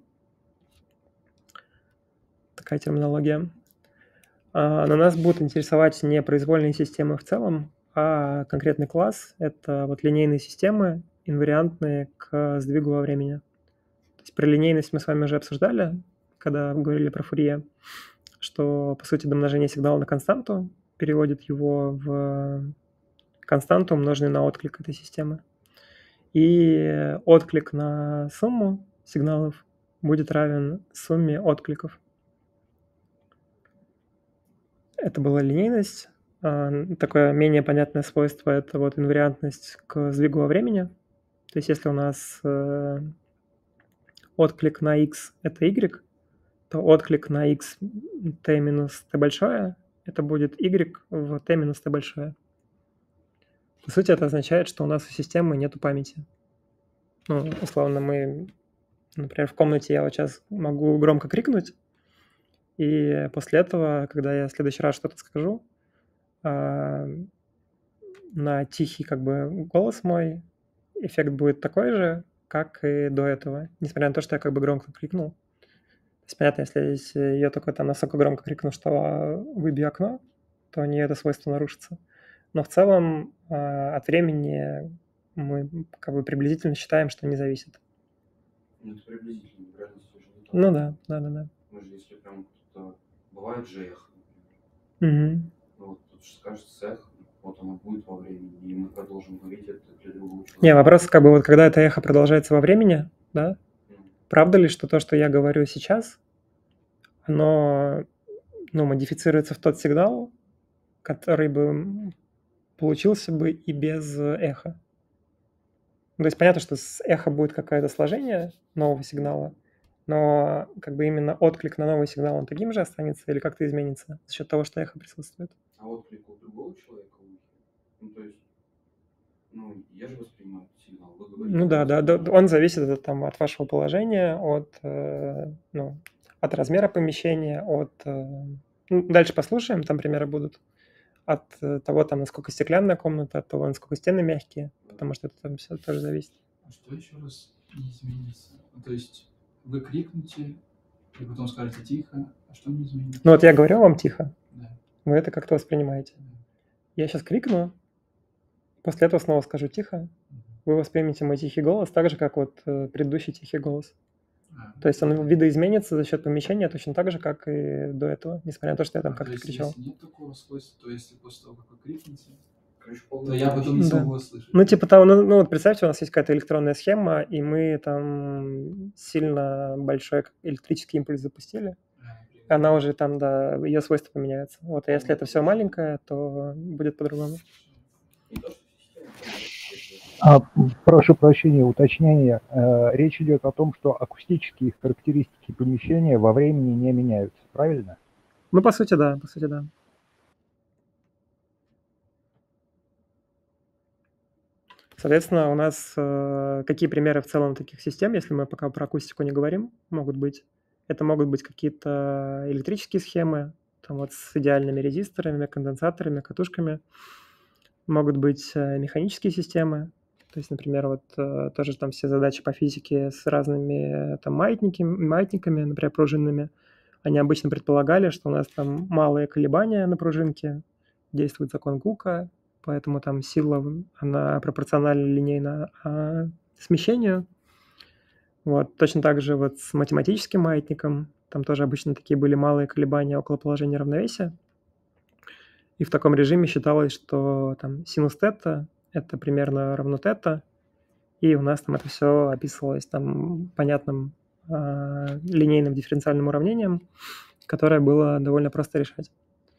Такая терминология. Но нас будут интересовать не произвольные системы в целом, а конкретный класс — это вот линейные системы, инвариантные к сдвигу во времени. То есть про линейность мы с вами уже обсуждали, когда говорили про Фурье, что, по сути, домножение сигнала на константу переводит его в константу, умноженную на отклик этой системы. И отклик на сумму сигналов будет равен сумме откликов. Это была линейность. Такое менее понятное свойство — это вот инвариантность к сдвигу во времени. То есть если у нас отклик на x — это y, то отклик на x t минус t большое — это будет y в t минус t большое. По сути, это означает, что у нас у системы нету памяти. Условно, мы, например, в комнате я вот сейчас могу громко крикнуть, и после этого, когда я в следующий раз что-то скажу, на тихий голос мой эффект будет такой же, как и до этого, несмотря на то, что я громко крикнул. То есть, понятно, если я только там настолько громко крикну, что выбей окно, то у нее это свойство нарушится. Но в целом от времени мы приблизительно считаем, что не зависит. Это приблизительно, вероятность уже не так. Да. Мы же, если прям кто-то... Бывает же эхо, например. Вот тут же скажется эхо, вот оно будет во времени, и мы продолжим говорить это для другого человека. Не, вопрос вот когда это эхо продолжается во времени, да? Правда ли, что то, что я говорю сейчас, оно модифицируется в тот сигнал, который бы получился бы и без эха? То есть понятно, что с эхо будет какое-то сложение нового сигнала, но именно отклик на новый сигнал, он таким же останется или как-то изменится за счет того, что эхо присутствует? А отклик у другого человека? То есть, я же воспринимаю сигнал, вы говорите... Да, он зависит от вашего положения, от размера помещения, дальше послушаем, там примеры будут, от того, насколько стеклянная комната, от того, насколько стены мягкие, потому что это там все тоже зависит. А что еще раз не изменится? То есть вы крикнете, и потом скажете тихо, а что не изменится? Вот я говорю вам тихо, Да. вы это как-то воспринимаете. Я сейчас крикну, после этого снова скажу тихо, вы воспримете мой тихий голос так же, как предыдущий тихий голос. То есть он видоизменится за счет помещения точно так же, как и до этого, несмотря на то, что я там как-то кричал. Если нет такого свойства, то если после того, как вы крикнете, то я потом не смогу вас слышать. Представьте, у нас есть какая-то электронная схема, и мы там сильно большой электрический импульс запустили. Она уже ее свойства поменяются. А если это все маленькое, то будет по-другому. Прошу прощения, уточнение. Речь идет о том, что акустические характеристики помещения во времени не меняются, правильно? По сути, да. Соответственно, у нас какие примеры в целом таких систем, если мы пока про акустику не говорим, могут быть? Это могут быть какие-то электрические схемы, с идеальными резисторами, конденсаторами, катушками. Могут быть механические системы. То есть, например, тоже все задачи по физике с разными маятниками, например, пружинными. Они обычно предполагали, что у нас малые колебания на пружинке, действует закон Гука, поэтому сила, она пропорциональна линейно смещению. Точно так же с математическим маятником, там тоже обычно такие были малые колебания около положения равновесия. И в таком режиме считалось, что синус тета – это примерно равно тета, и у нас это все описывалось понятным линейным дифференциальным уравнением, которое было довольно просто решать.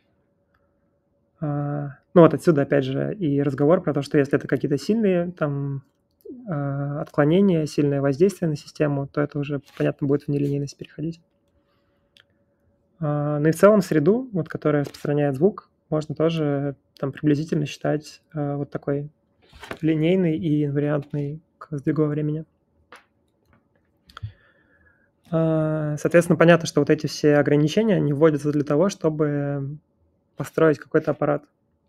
Отсюда, опять же, и разговор про то, что если это какие-то сильные отклонения, сильное воздействие на систему, то это уже, понятно, будет в нелинейность переходить. Ну и в целом среду, вот, которая распространяет звук, можно тоже там приблизительно считать вот такой линейный и инвариантный к сдвигу во времени. Соответственно, понятно, что вот эти все ограничения, они вводятся для того, чтобы построить какой-то аппарат.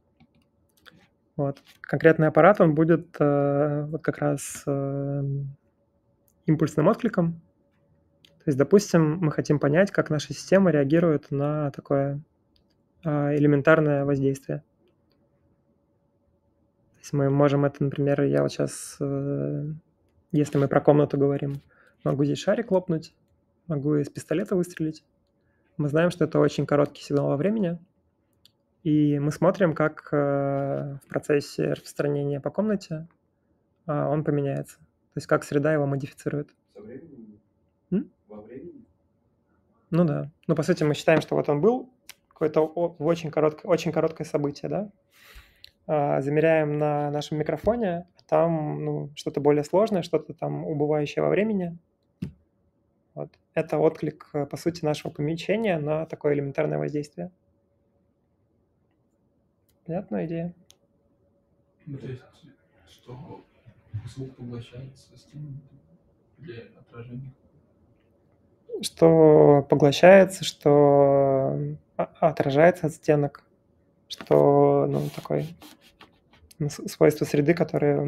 Вот. Конкретный аппарат, он будет вот как раз импульсным откликом. То есть, допустим, мы хотим понять, как наша система реагирует на такое элементарное воздействие. То есть мы можем это, например, я вот сейчас, если мы про комнату говорим, могу здесь шарик лопнуть, могу из пистолета выстрелить. Мы знаем, что это очень короткий сигнал во времени, и мы смотрим, как в процессе распространения по комнате он поменяется. То есть как среда его модифицирует. Со временем? Во времени? Ну да. Ну, по сути, мы считаем, что вот он был какое-то очень короткое событие, да? Замеряем на нашем микрофоне, там что-то более сложное, что-то там убывающее во времени. Вот. Это отклик, по сути, нашего помещения на такое элементарное воздействие. Понятная идея? Ну, то есть, что звук поглощается стенами или отражением? Что поглощается, что отражается от стенок, что такое свойство среды, которое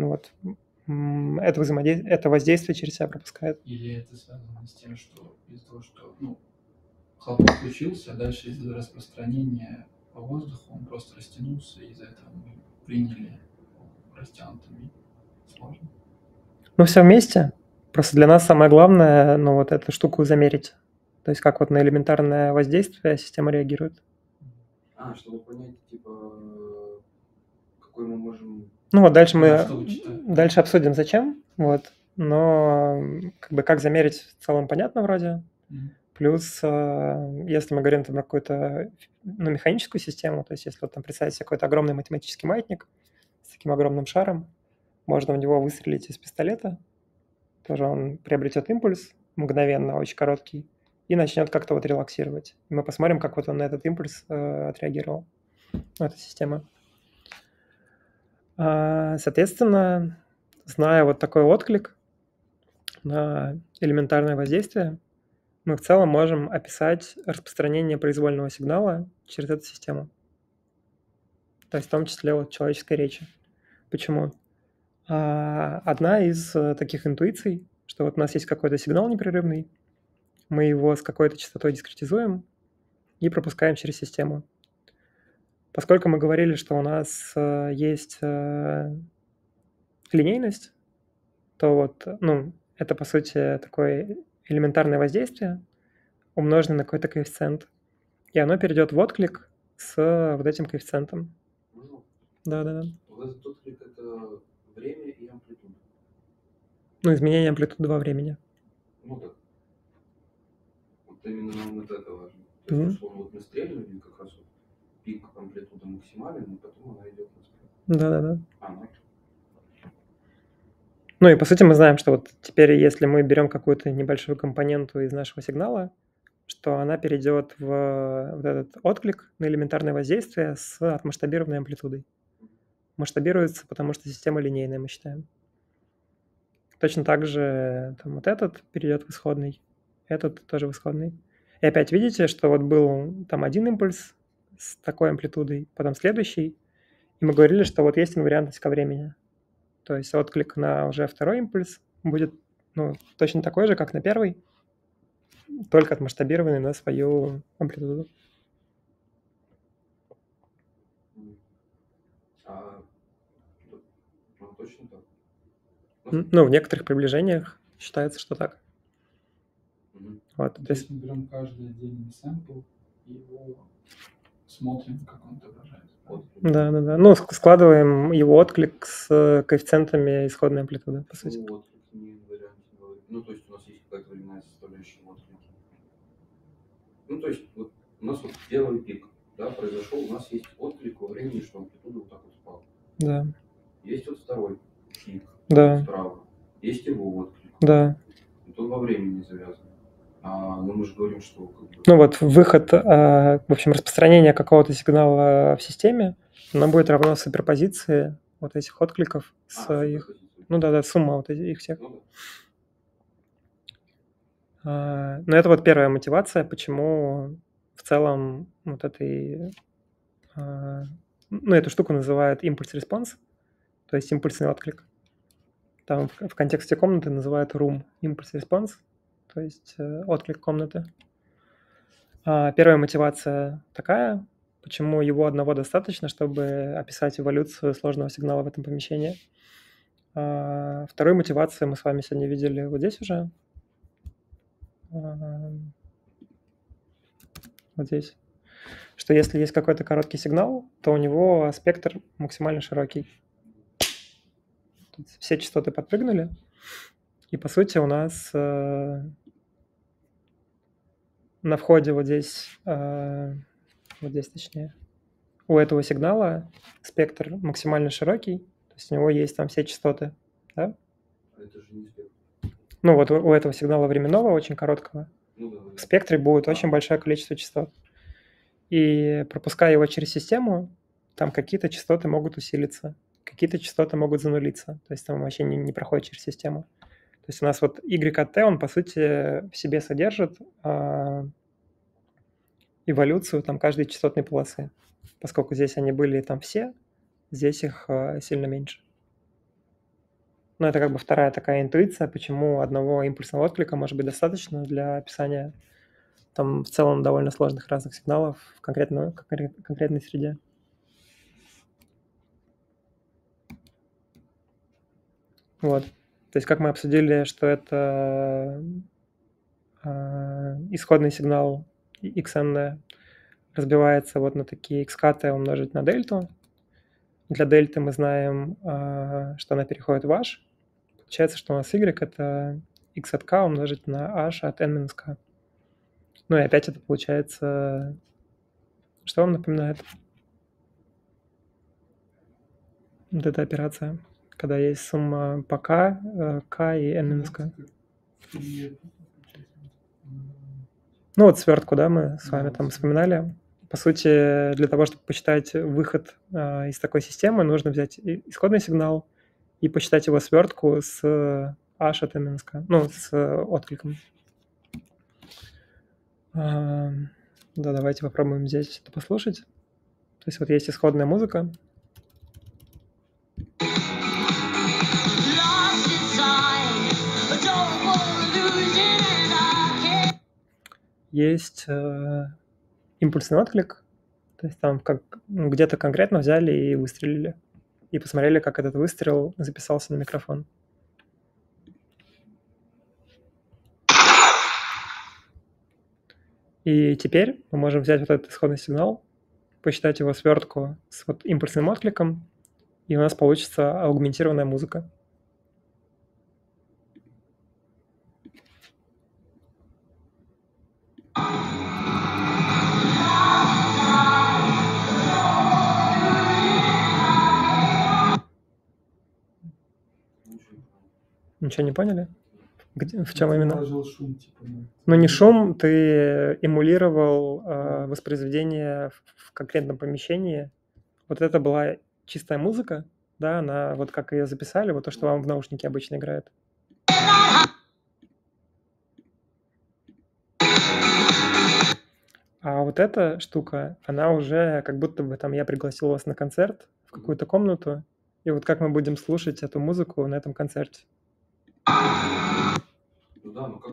это воздействие через себя пропускает. Или это связано с тем, что из-за того, что хлопок включился, а дальше из-за распространения по воздуху он просто растянулся, и из-за этого мы приняли растянутым вид. Сложно. Все вместе. Просто для нас самое главное, вот эту штуку замерить. То есть как вот на элементарное воздействие система реагирует. Чтобы понять, какой мы можем... Дальше дальше обсудим, зачем. Но как замерить в целом понятно вроде. Плюс, если мы говорим про какую-то механическую систему, то есть если там представить себе какой-то огромный математический маятник с таким огромным шаром, можно в него выстрелить из пистолета, тоже он приобретет импульс мгновенно, очень короткий, и начнет как-то релаксировать. И мы посмотрим, как он на этот импульс отреагировал, эта система. Соответственно, зная такой отклик на элементарное воздействие, мы в целом можем описать распространение произвольного сигнала через эту систему. То есть в том числе человеческой речи. Почему? Одна из таких интуиций, что у нас есть какой-то сигнал непрерывный, мы его с какой-то частотой дискретизуем и пропускаем через систему. Поскольку мы говорили, что у нас есть линейность, то это, по сути, такое элементарное воздействие, умноженное на какой-то коэффициент, и оно перейдет в отклик с этим коэффициентом. Да. Вот этот отклик – это время и амплитуда. Изменение амплитуды во времени. Так. Именно нам это важно. То есть, условно, мы стрельнули, как раз пик амплитуды максимален, и потом она идет на спад. Да. И по сути мы знаем, что теперь, если мы берем какую-то небольшую компоненту из нашего сигнала, что она перейдет в этот отклик на элементарное воздействие с отмасштабированной амплитудой. Масштабируется, потому что система линейная, мы считаем. Точно так же этот перейдет в исходный, этот тоже в исходный. И опять видите, что был там один импульс с такой амплитудой, потом следующий, и мы говорили, что есть инвариантность ко времени. То есть отклик на уже второй импульс будет точно такой же, как на первый, только отмасштабированный на свою амплитуду. Точно так? В некоторых приближениях считается, что так. То есть мы берем каждый отдельный сэмпл и его смотрим, как он отображается. Да. Складываем его отклик с коэффициентами исходной амплитуды, по сути. То есть у нас есть какая-то временная составляющая в отклике. То есть у нас первый пик, произошел, у нас есть отклик во времени, что амплитуда так упала. Да. Есть второй пик, да. Справа. Есть его отклик. Да. И тут во времени завязано. Но мы же говорим, что как бы, Ну вот выход, в общем, распространение какого-то сигнала в системе, оно будет равно суперпозиции вот этих откликов с их... суперпозиция. Ну да, сумма вот их всех. Ну Но это вот первая мотивация, почему в целом вот этой... Ну, эту штуку называют импульс-респонс, то есть импульсный отклик. Там в контексте комнаты называют room импульс-респонс, то есть отклик комнаты. Первая мотивация такая, почему его одного достаточно, чтобы описать эволюцию сложного сигнала в этом помещении. Вторую мотивацию мы с вами сегодня видели вот здесь уже. Вот здесь. Что если есть какой-то короткий сигнал, то у него спектр максимально широкий. Тут все частоты подпрыгнули. И по сути у нас на входе вот здесь точнее, у этого сигнала спектр максимально широкий, то есть у него есть там все частоты, да? Это же не спектр. Ну вот у этого сигнала временного, очень короткого, Ну, в спектре будет очень большое количество частот. И пропуская его через систему, там какие-то частоты могут усилиться, какие-то частоты могут занулиться, то есть там вообще не проходит через систему. То есть у нас вот y от t, он по сути в себе содержит эволюцию там каждой частотной полосы. Поскольку здесь они были там все, здесь их сильно меньше. Ну, это как бы вторая такая интуиция, почему одного импульсного отклика может быть достаточно для описания там в целом довольно сложных разных сигналов в конкретной среде. Вот. То есть как мы обсудили, что это исходный сигнал xn разбивается вот на такие x-каты умножить на дельту. Для дельты мы знаем, что она переходит в h. Получается, что у нас y – это x от k умножить на h от n минус k. Ну и опять это получается... Что вам напоминает? Вот эта операция, когда есть сумма по k, k и n минус k. Ну вот свертку, да, мы с вами там вспоминали. По сути, для того, чтобы посчитать выход из такой системы, нужно взять исходный сигнал и посчитать его свертку с h от n минус k, ну, с откликом. Да, давайте попробуем здесь это послушать. То есть вот есть исходная музыка. Есть импульсный отклик, то есть там где-то конкретно взяли и выстрелили, и посмотрели, как этот выстрел записался на микрофон. И теперь мы можем взять вот этот исходный сигнал, посчитать его свертку с вот импульсным откликом, и у нас получится аугментированная музыка. Ничего не поняли? В чем именно? Шум, типа, ну, не шум, ты эмулировал воспроизведение в конкретном помещении. Вот это была чистая музыка, да, она вот как ее записали, вот то, что вам в наушнике обычно играет. А вот эта штука, она уже как будто бы там я пригласил вас на концерт в какую-то комнату, и вот как мы будем слушать эту музыку на этом концерте. Ну да, ну как...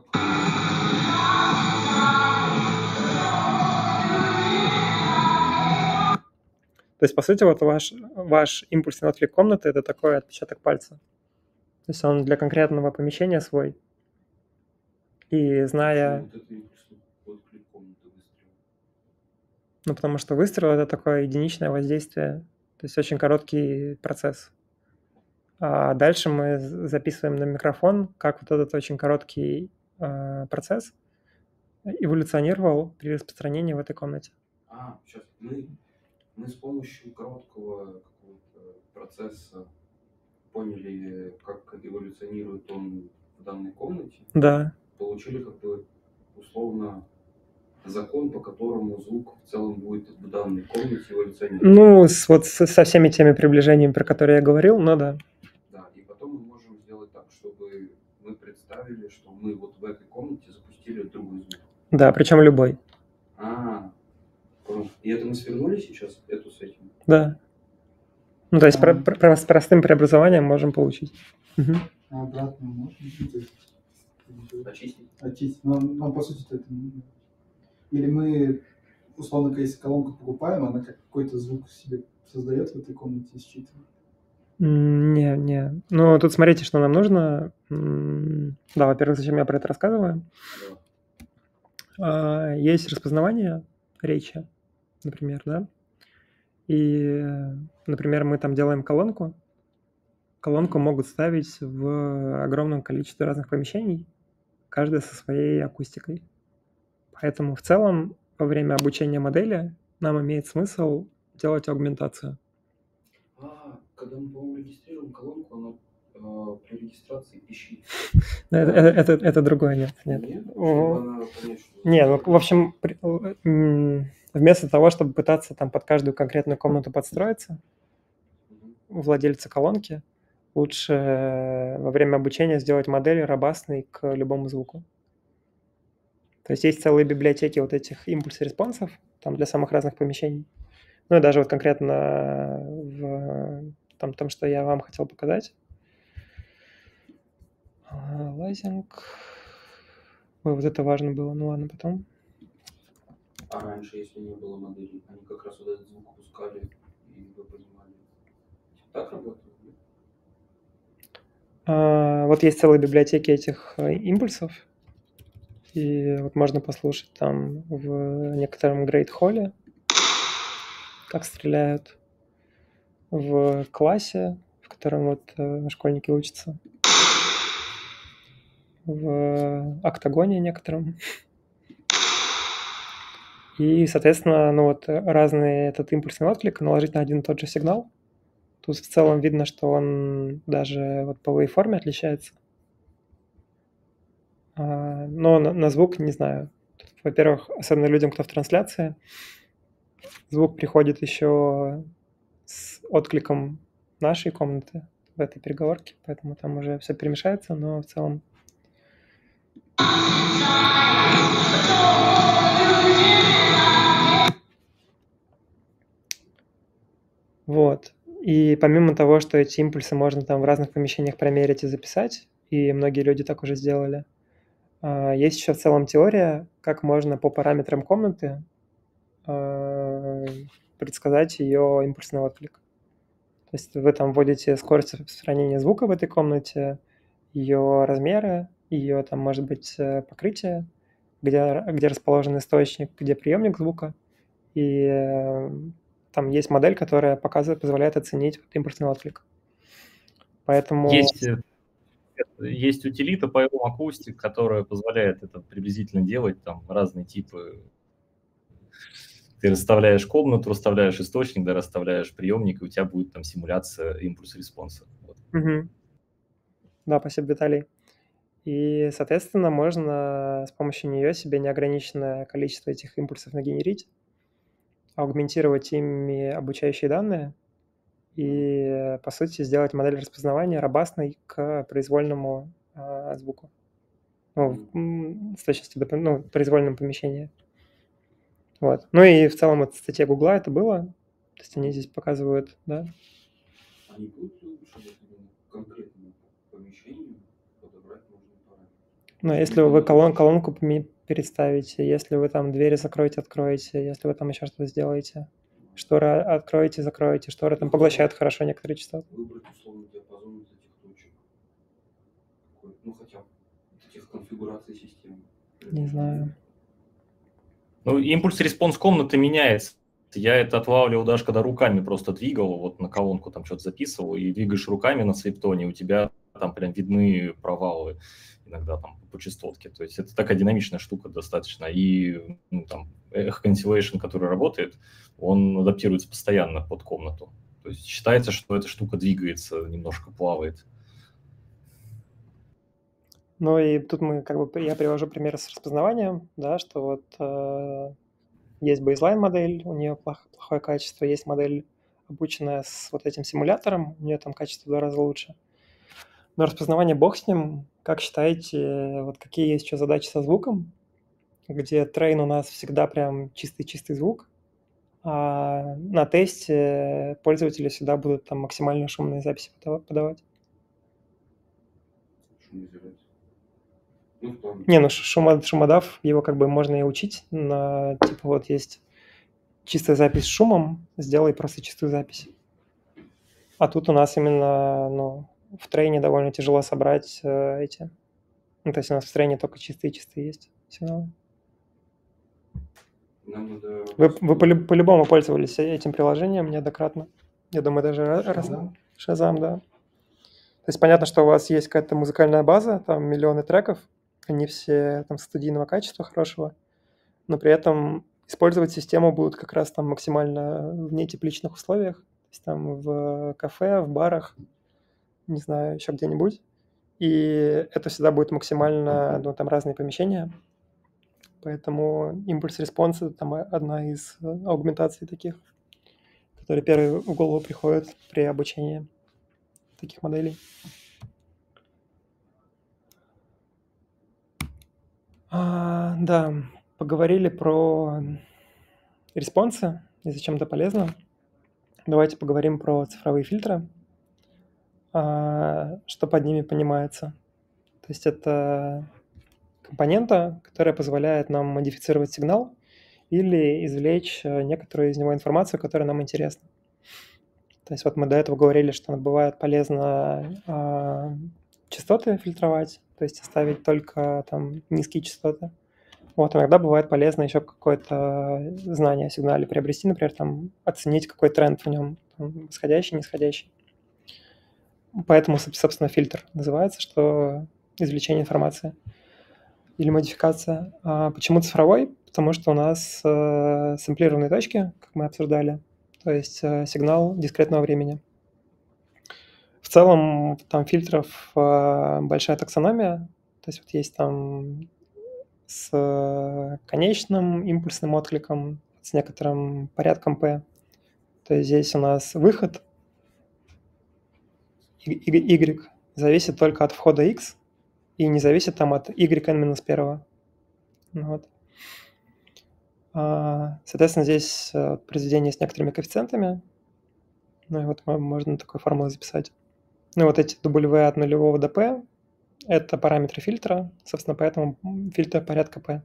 То есть, по сути, вот ваш импульсный отклик комнаты – это такой отпечаток пальца. То есть он для конкретного помещения свой. И зная... Вот это импульсный отклик комнаты выстрела. Ну, потому что выстрел – это такое единичное воздействие, то есть очень короткий процесс. А дальше мы записываем на микрофон, как вот этот очень короткий процесс эволюционировал при распространении в этой комнате. Сейчас. Мы с помощью короткого какого-то процесса поняли, как эволюционирует он в данной комнате. Да. Получили как бы условно закон, по которому звук в целом будет в данной комнате эволюционировать. Ну, со всеми теми приближениями, про которые я говорил, ну да. Да, и потом мы можем сделать так, чтобы мы представили, что мы вот в этой комнате запустили другой звук. Да, причем любой. Понял. И это мы свернули сейчас, эту с этим? Да. Ну, то есть с простым преобразованием можем получить. Угу. А обратно можно? Очистить? Очистить. Но по сути это не нужно. Или мы, условно говоря, если колонку покупаем, она какой-то звук себе создает в этой комнате и считывает? Не. Ну, тут смотрите, что нам нужно. Да, во-первых, зачем я про это рассказываю? Да. Есть распознавание речи, например, да? И, например, мы там делаем колонку. Колонку могут ставить в огромном количестве разных помещений, каждая со своей акустикой. Поэтому в целом во время обучения модели нам имеет смысл делать аугментацию. Когда мы, по-моему, регистрируем колонку, она при регистрации пищит. Это другое, нет. Не, ну, в общем, вместо того, чтобы пытаться там под каждую конкретную комнату подстроиться, владельца колонки, лучше во время обучения сделать модель робастной к любому звуку. То есть есть целые библиотеки вот этих импульс-респонсов там для самых разных помещений. Ну и даже вот конкретно в том, что я вам хотел показать. Лазинг. Ой, вот это важно было. Ну ладно, потом. А раньше, если не было модели, они как раз вот этот звук пускали, и вы понимали. Так работает? Вот есть целые библиотеки этих импульсов. И вот можно послушать там в некотором Great Hall, как стреляют, в классе, в котором вот школьники учатся, в октагоне некотором. И, соответственно, ну вот разный этот импульсный отклик наложить на один и тот же сигнал. Тут в целом видно, что он даже вот по waveform отличается. Но на звук не знаю. Тут, во-первых, особенно людям, кто в трансляции, звук приходит еще с откликом нашей комнаты в этой переговорке, поэтому там уже все перемешается, но в целом... Вот. И помимо того, что эти импульсы можно там в разных помещениях промерить и записать, и многие люди так уже сделали, есть еще в целом теория, как можно по параметрам комнаты предсказать ее импульсный отклик. То есть вы там вводите скорость распространения звука в этой комнате, ее размеры, ее там может быть покрытие, где расположен источник, где приемник звука, и там есть модель, которая позволяет оценить импульсный отклик. Поэтому... Есть утилита Pyrom Acoustic, которая позволяет это приблизительно делать, там разные типы. Ты расставляешь комнату, расставляешь источник, да, расставляешь приемник, и у тебя будет там симуляция импульс-респонса. Вот. Угу. Да, спасибо, Виталий. И, соответственно, можно с помощью нее себе неограниченное количество этих импульсов нагенерить, аугментировать ими обучающие данные и, по сути, сделать модель распознавания робастной к произвольному звуку. Ну, с точностью до произвольного помещения. Вот. Ну и в целом это статья Гугла это было. То есть они здесь показывают, да. Они будут, чтобы конкретному помещению подобрать нужные параметры? Ну, если вы колонку переставите, если вы там двери закроете, откроете, если вы там еще что-то сделаете, шторы откроете, закроете, шторы там поглощают хорошо некоторые частоты. Выбрать условный диапазон из этих точек. Ну, хотя бы этих конфигураций системы. Не знаю. Ну, импульс-респонс комнаты меняется. Я это отлавливал даже, когда руками просто двигал, вот на колонку там что-то записывал, и двигаешь руками на свиптоне, у тебя там прям видны провалы иногда там по частотке. То есть это такая динамичная штука достаточно. И там Echo Cancellation, который работает, он адаптируется постоянно под комнату. То есть считается, что эта штука двигается, немножко плавает. Ну и тут я привожу пример с распознаванием, да, что вот есть бейзлайн модель, у нее плохое качество, есть модель, обученная с вот этим симулятором, у нее там качество в 2 раза лучше. Но распознавание бог с ним. Как считаете, вот какие есть еще задачи со звуком, где трейн у нас всегда прям чистый-чистый звук, а на тесте пользователи всегда будут там максимально шумные записи подавать? Не, шумодав, его как бы можно и учить, но типа вот есть чистая запись с шумом, сделай просто чистую запись. А тут у нас именно, в трейне довольно тяжело собрать эти. Ну, то есть у нас в трейне только чистые есть сигналы. Вы по-любому пользовались этим приложением неоднократно. Я думаю, даже раз. Shazam, да. То есть понятно, что у вас есть какая-то музыкальная база, там миллионы треков, они все там студийного качества хорошего, но при этом использовать систему будут как раз там максимально в нетепличных условиях, то есть там в кафе, в барах, не знаю, еще где-нибудь. И это всегда будет максимально, там разные помещения. Поэтому импульс-респонс – это там одна из аугментаций таких, которые первые в голову приходят при обучении таких моделей. Да, поговорили про респонсы и зачем это полезно. Давайте поговорим про цифровые фильтры. Что под ними понимается? То есть это компонента, которая позволяет нам модифицировать сигнал или извлечь некоторую из него информацию, которая нам интересна. То есть вот мы до этого говорили, что бывает полезно частоты фильтровать, то есть оставить только там низкие частоты. Вот иногда бывает полезно еще какое-то знание о сигнале приобрести, например, там оценить какой тренд в нем, восходящий, нисходящий. Поэтому, собственно, фильтр называется, что извлечение информации или модификация. Почему цифровой? Потому что у нас сэмплированные точки, как мы обсуждали, то есть сигнал дискретного времени. В целом там фильтров большая таксономия, то есть вот есть там с конечным импульсным откликом, с некоторым порядком P. То есть здесь у нас выход Y зависит только от входа X и не зависит там от yn-1. Вот. Соответственно, здесь произведение с некоторыми коэффициентами. Ну и вот можно такую формулу записать. Ну и вот эти W от 0 до P – это параметры фильтра, собственно, поэтому фильтр порядка P.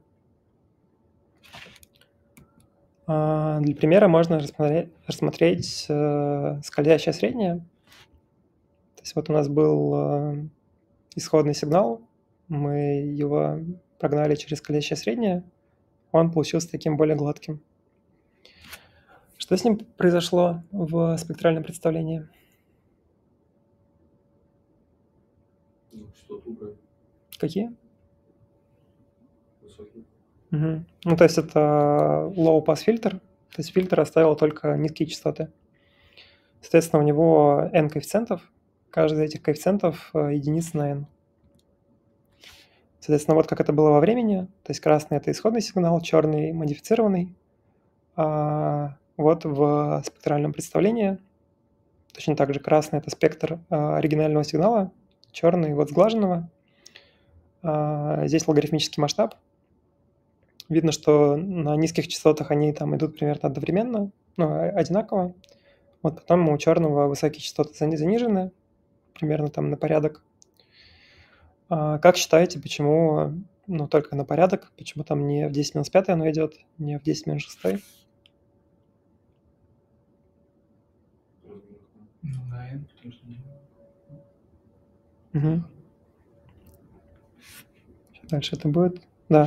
Для примера можно рассмотреть скользящее среднее. То есть вот у нас был исходный сигнал, мы его прогнали через скользящее среднее, он получился таким более гладким. Что с ним произошло в спектральном представлении? Какие? Высокие. Угу. Ну, то есть это low-pass фильтр, то есть фильтр оставил только низкие частоты. Соответственно, у него n коэффициентов, каждый из этих коэффициентов единица на n. Соответственно, вот как это было во времени, то есть красный – это исходный сигнал, черный – модифицированный. Вот в спектральном представлении точно так же красный – это спектр оригинального сигнала, черный – вот сглаженного. Здесь логарифмический масштаб. Видно, что на низких частотах они там идут примерно одновременно, одинаково. Вот потом у черного высокие частоты занижены, примерно там на порядок. Как считаете, почему только на порядок, почему там не в 10-5 оно идет, не в 10-6? Угу. Дальше это будет? Да.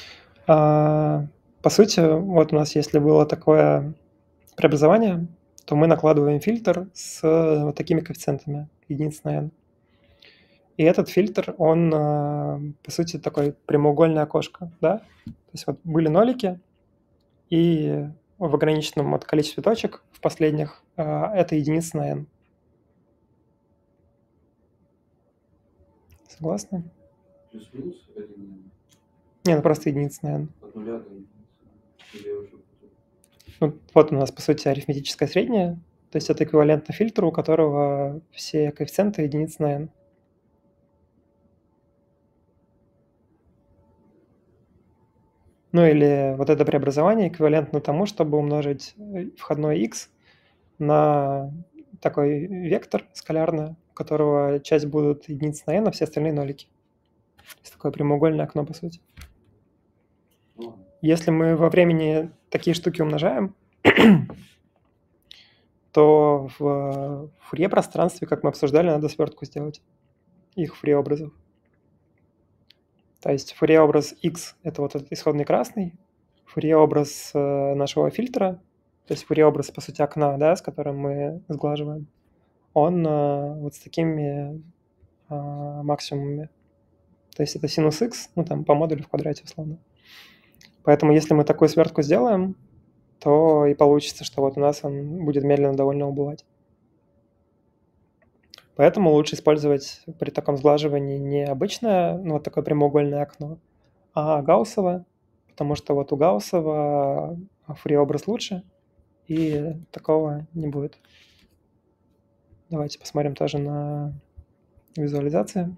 По сути, вот у нас, если было такое преобразование, то мы накладываем фильтр с вот такими коэффициентами, единиц на n. И этот фильтр, он, по сути, такое прямоугольное окошко, да? То есть вот были нолики, и в ограниченном количестве точек, в последних, это единица на n. Согласны? плюс-минус 1 Не, ну просто единица, наверное. от 0 до единицы. Или уже Ну, вот у нас, по сути, арифметическое среднее. То есть это эквивалентно фильтру, у которого все коэффициенты единицы на n. Ну или вот это преобразование эквивалентно тому, чтобы умножить входной x на такой вектор скалярный, у которого часть будут единицы на n, а все остальные нолики. То есть такое прямоугольное окно, по сути. ладно. Если мы во времени такие штуки умножаем, то в Фурье-пространстве, как мы обсуждали, надо свертку сделать их Фурье-образов. То есть Фурье-образ x – это вот этот исходный красный, Фурье-образ нашего фильтра, то есть Фурье-образ, по сути, окна, да, с которым мы сглаживаем, он вот с такими максимумами. То есть это синус x, ну там по модулю в квадрате условно. Поэтому если мы такую свертку сделаем, то и получится, что вот у нас он будет медленно довольно убывать. Поэтому лучше использовать при таком сглаживании не обычное, ну, вот такое прямоугольное окно, а гауссово, потому что вот у гауссова Фурье-образ лучше, и такого не будет. Давайте посмотрим тоже на визуализации.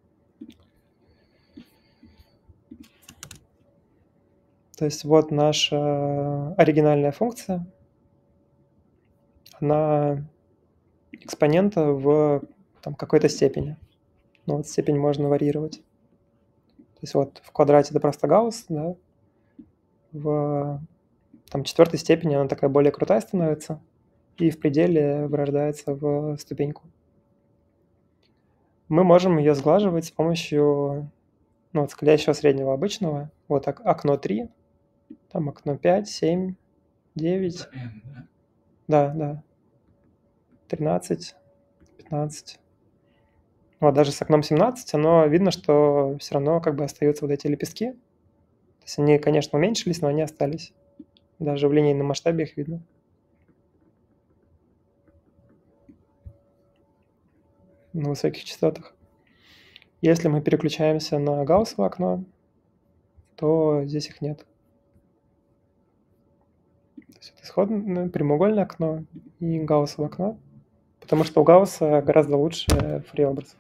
То есть вот наша оригинальная функция, она экспонента в там, какой-то степени. Ну, вот степень можно варьировать. То есть вот в квадрате это просто гаусс, да, в там, 4-й степени она такая более крутая становится, и в пределе вырождается в ступеньку. Мы можем ее сглаживать с помощью ну, вот скалящего среднего обычного. Вот окно 3, там окно 5, 7, 9. Это n, да? Да. 13, 15. Вот даже с окном 17, оно видно, что все равно как бы остаются вот эти лепестки. То есть они, конечно, уменьшились, но они остались. Даже в линейном масштабе их видно. На высоких частотах. Если мы переключаемся на гауссово окно, то здесь их нет. То есть это исходное прямоугольное окно и гауссово окно, потому что у Гаусса гораздо лучше Фурье-образ.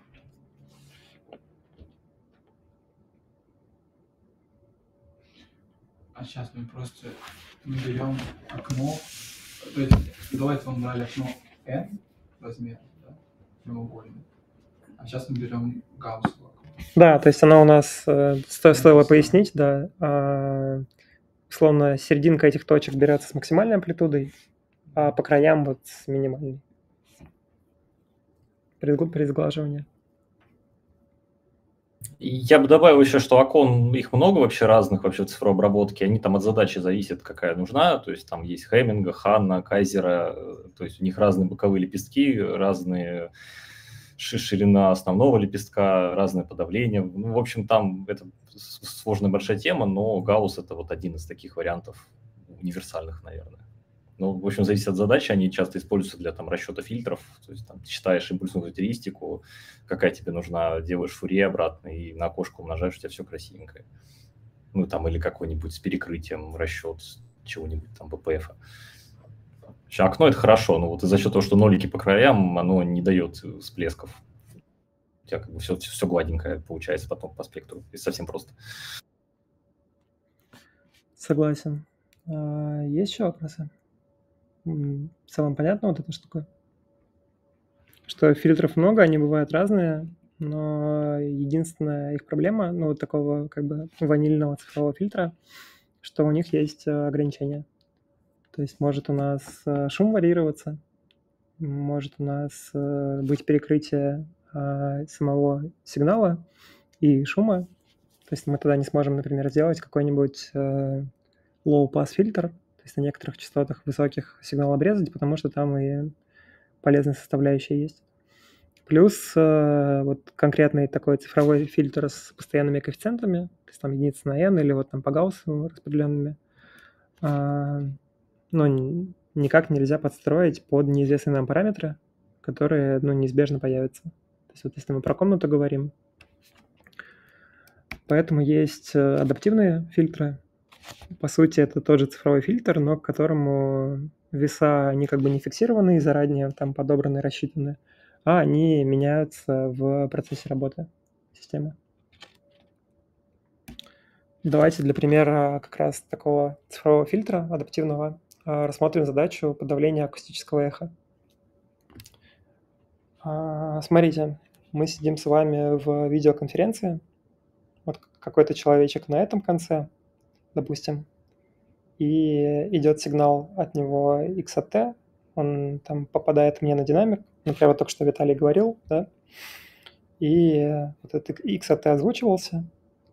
А сейчас мы просто берем окно, то есть до этого мы брали окно n размер, да, прямоугольный, а сейчас мы берем гауссово окно. Да, то есть оно у нас, стоило пояснить, да, условно серединка этих точек берется с максимальной амплитудой, а по краям вот с минимальной при сглаживании. Я бы добавил еще, что окон, их много вообще разных вообще в цифровой обработке, они там от задачи зависят, какая нужна, то есть там есть Хемминга, Ханна, Кайзера, то есть у них разные боковые лепестки, разные ширина основного лепестка, разное подавление. Ну, в общем, там это сложная большая тема, но Гаусс это вот один из таких вариантов универсальных, наверное. Ну, в общем, зависит от задачи, они часто используются для там расчета фильтров, то есть там ты считаешь импульсную характеристику, какая тебе нужна, делаешь Фурье обратно и на окошко умножаешь, у тебя все красивенькое. Ну, там, или какой-нибудь с перекрытием расчет чего-нибудь там БПФ. Окно – это хорошо, но вот из-за счета того, что нолики по краям, оно не дает всплесков. У тебя как бы все гладенькое получается потом по спектру. Это совсем просто. Согласен. Есть еще вопросы? В целом понятно вот эта штука? Что фильтров много, они бывают разные, но единственная их проблема, ну, вот такого как бы ванильного цифрового фильтра, что у них есть ограничения. То есть может у нас шум варьироваться, может у нас быть перекрытие самого сигнала и шума. То есть мы тогда не сможем, например, сделать какой-нибудь low-pass фильтр, то есть на некоторых частотах высоких сигнал обрезать, потому что там и полезная составляющая есть. Плюс вот конкретный такой цифровой фильтр с постоянными коэффициентами, то есть там единицы на n или вот там по Гауссу распределенными, ну, никак нельзя подстроить под неизвестные нам параметры, которые, ну, неизбежно появятся. То есть вот если мы про комнату говорим, Поэтому есть адаптивные фильтры. По сути, это тот же цифровой фильтр, но к которому веса, они как бы не фиксированы и заранее там подобраны, рассчитаны, а они меняются в процессе работы системы. Давайте для примера как раз такого цифрового фильтра адаптивного рассмотрим задачу подавления акустического эха. Смотрите, мы сидим с вами в видеоконференции. Вот какой-то человечек на этом конце, допустим, и идет сигнал от него X от T, он там попадает мне на динамик, например, вот только что Виталий говорил, да, и вот этот X от T озвучивался,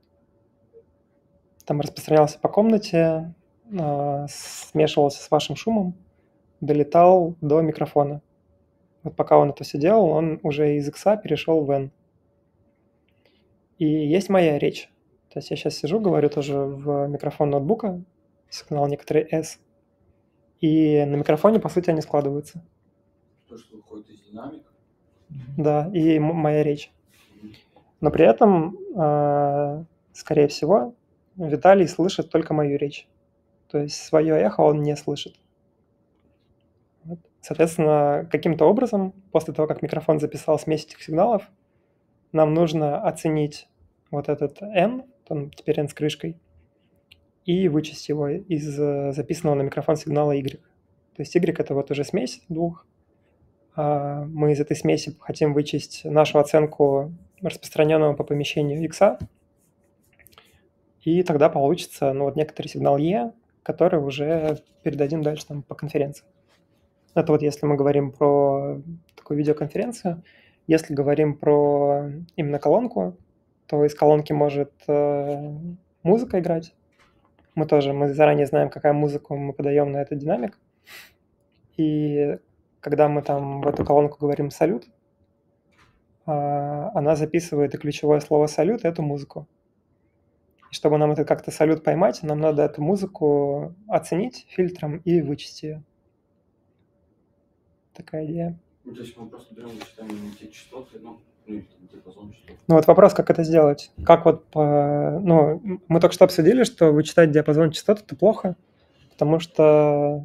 там распространялся по комнате, смешивался с вашим шумом, долетал до микрофона. Вот пока он это все делал, он уже из X перешел в N. И есть моя речь. То есть я сейчас сижу, говорю тоже в микрофон ноутбука, сигнал некоторый S, и на микрофоне, по сути, они складываются. То, что выходит из динамика? Да, и моя речь. Но при этом, скорее всего, Виталий слышит только мою речь. То есть свое эхо он не слышит. Вот. Соответственно, каким-то образом, после того, как микрофон записал смесь этих сигналов, нам нужно оценить вот этот N, там теперь N с крышкой, и вычесть его из записанного на микрофон сигнала Y. То есть Y – это вот уже смесь двух. Мы из этой смеси хотим вычесть нашу оценку распространенного по помещению X, и тогда получится вот некоторый сигнал E, который уже передадим дальше там, по конференции. Это вот если мы говорим про такую видеоконференцию. Если говорим про именно колонку, то из колонки может музыка играть. Мы заранее знаем, какая музыку мы подаем на этот динамик. И когда мы там в эту колонку говорим «салют», она записывает и ключевое слово «салют» — эту музыку. И чтобы нам это как-то «салют» поймать, нам надо эту музыку оценить фильтром и вычесть ее. Такая идея. Ну, то есть мы просто берем, вычитаем те частоты, диапазон частот. Ну вот вопрос, как это сделать. Как вот, мы только что обсудили, что вычитать диапазон частот – это плохо, потому что,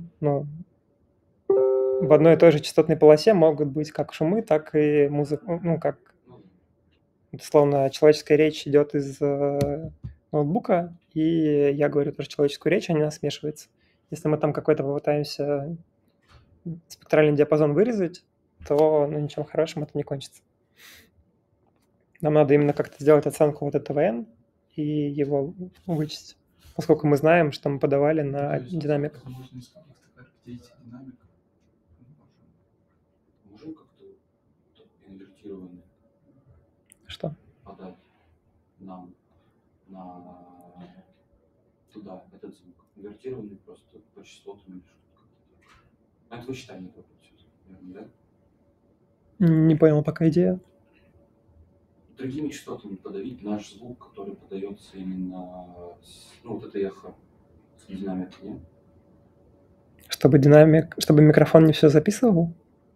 в одной и той же частотной полосе могут быть как шумы, так и музыка, как, условно, человеческая речь идет из ноутбука, и я говорю тоже человеческую речь, она смешивается. Если мы там какой-то попытаемся спектральный диапазон вырезать, то ничем хорошим это не кончится. Нам надо именно как-то сделать оценку вот этого N и его вычесть, поскольку мы знаем, что мы подавали на динамик. Можем как-то инвертированно Что? подать нам туда этот звук. Инвертированный просто по частотам или что-то. Это вычитание только, наверное, да? Не понял пока идея. Другими частотами подавить наш звук, который подается именно вот это эхо с динамика, нет? Чтобы микрофон не все записывал?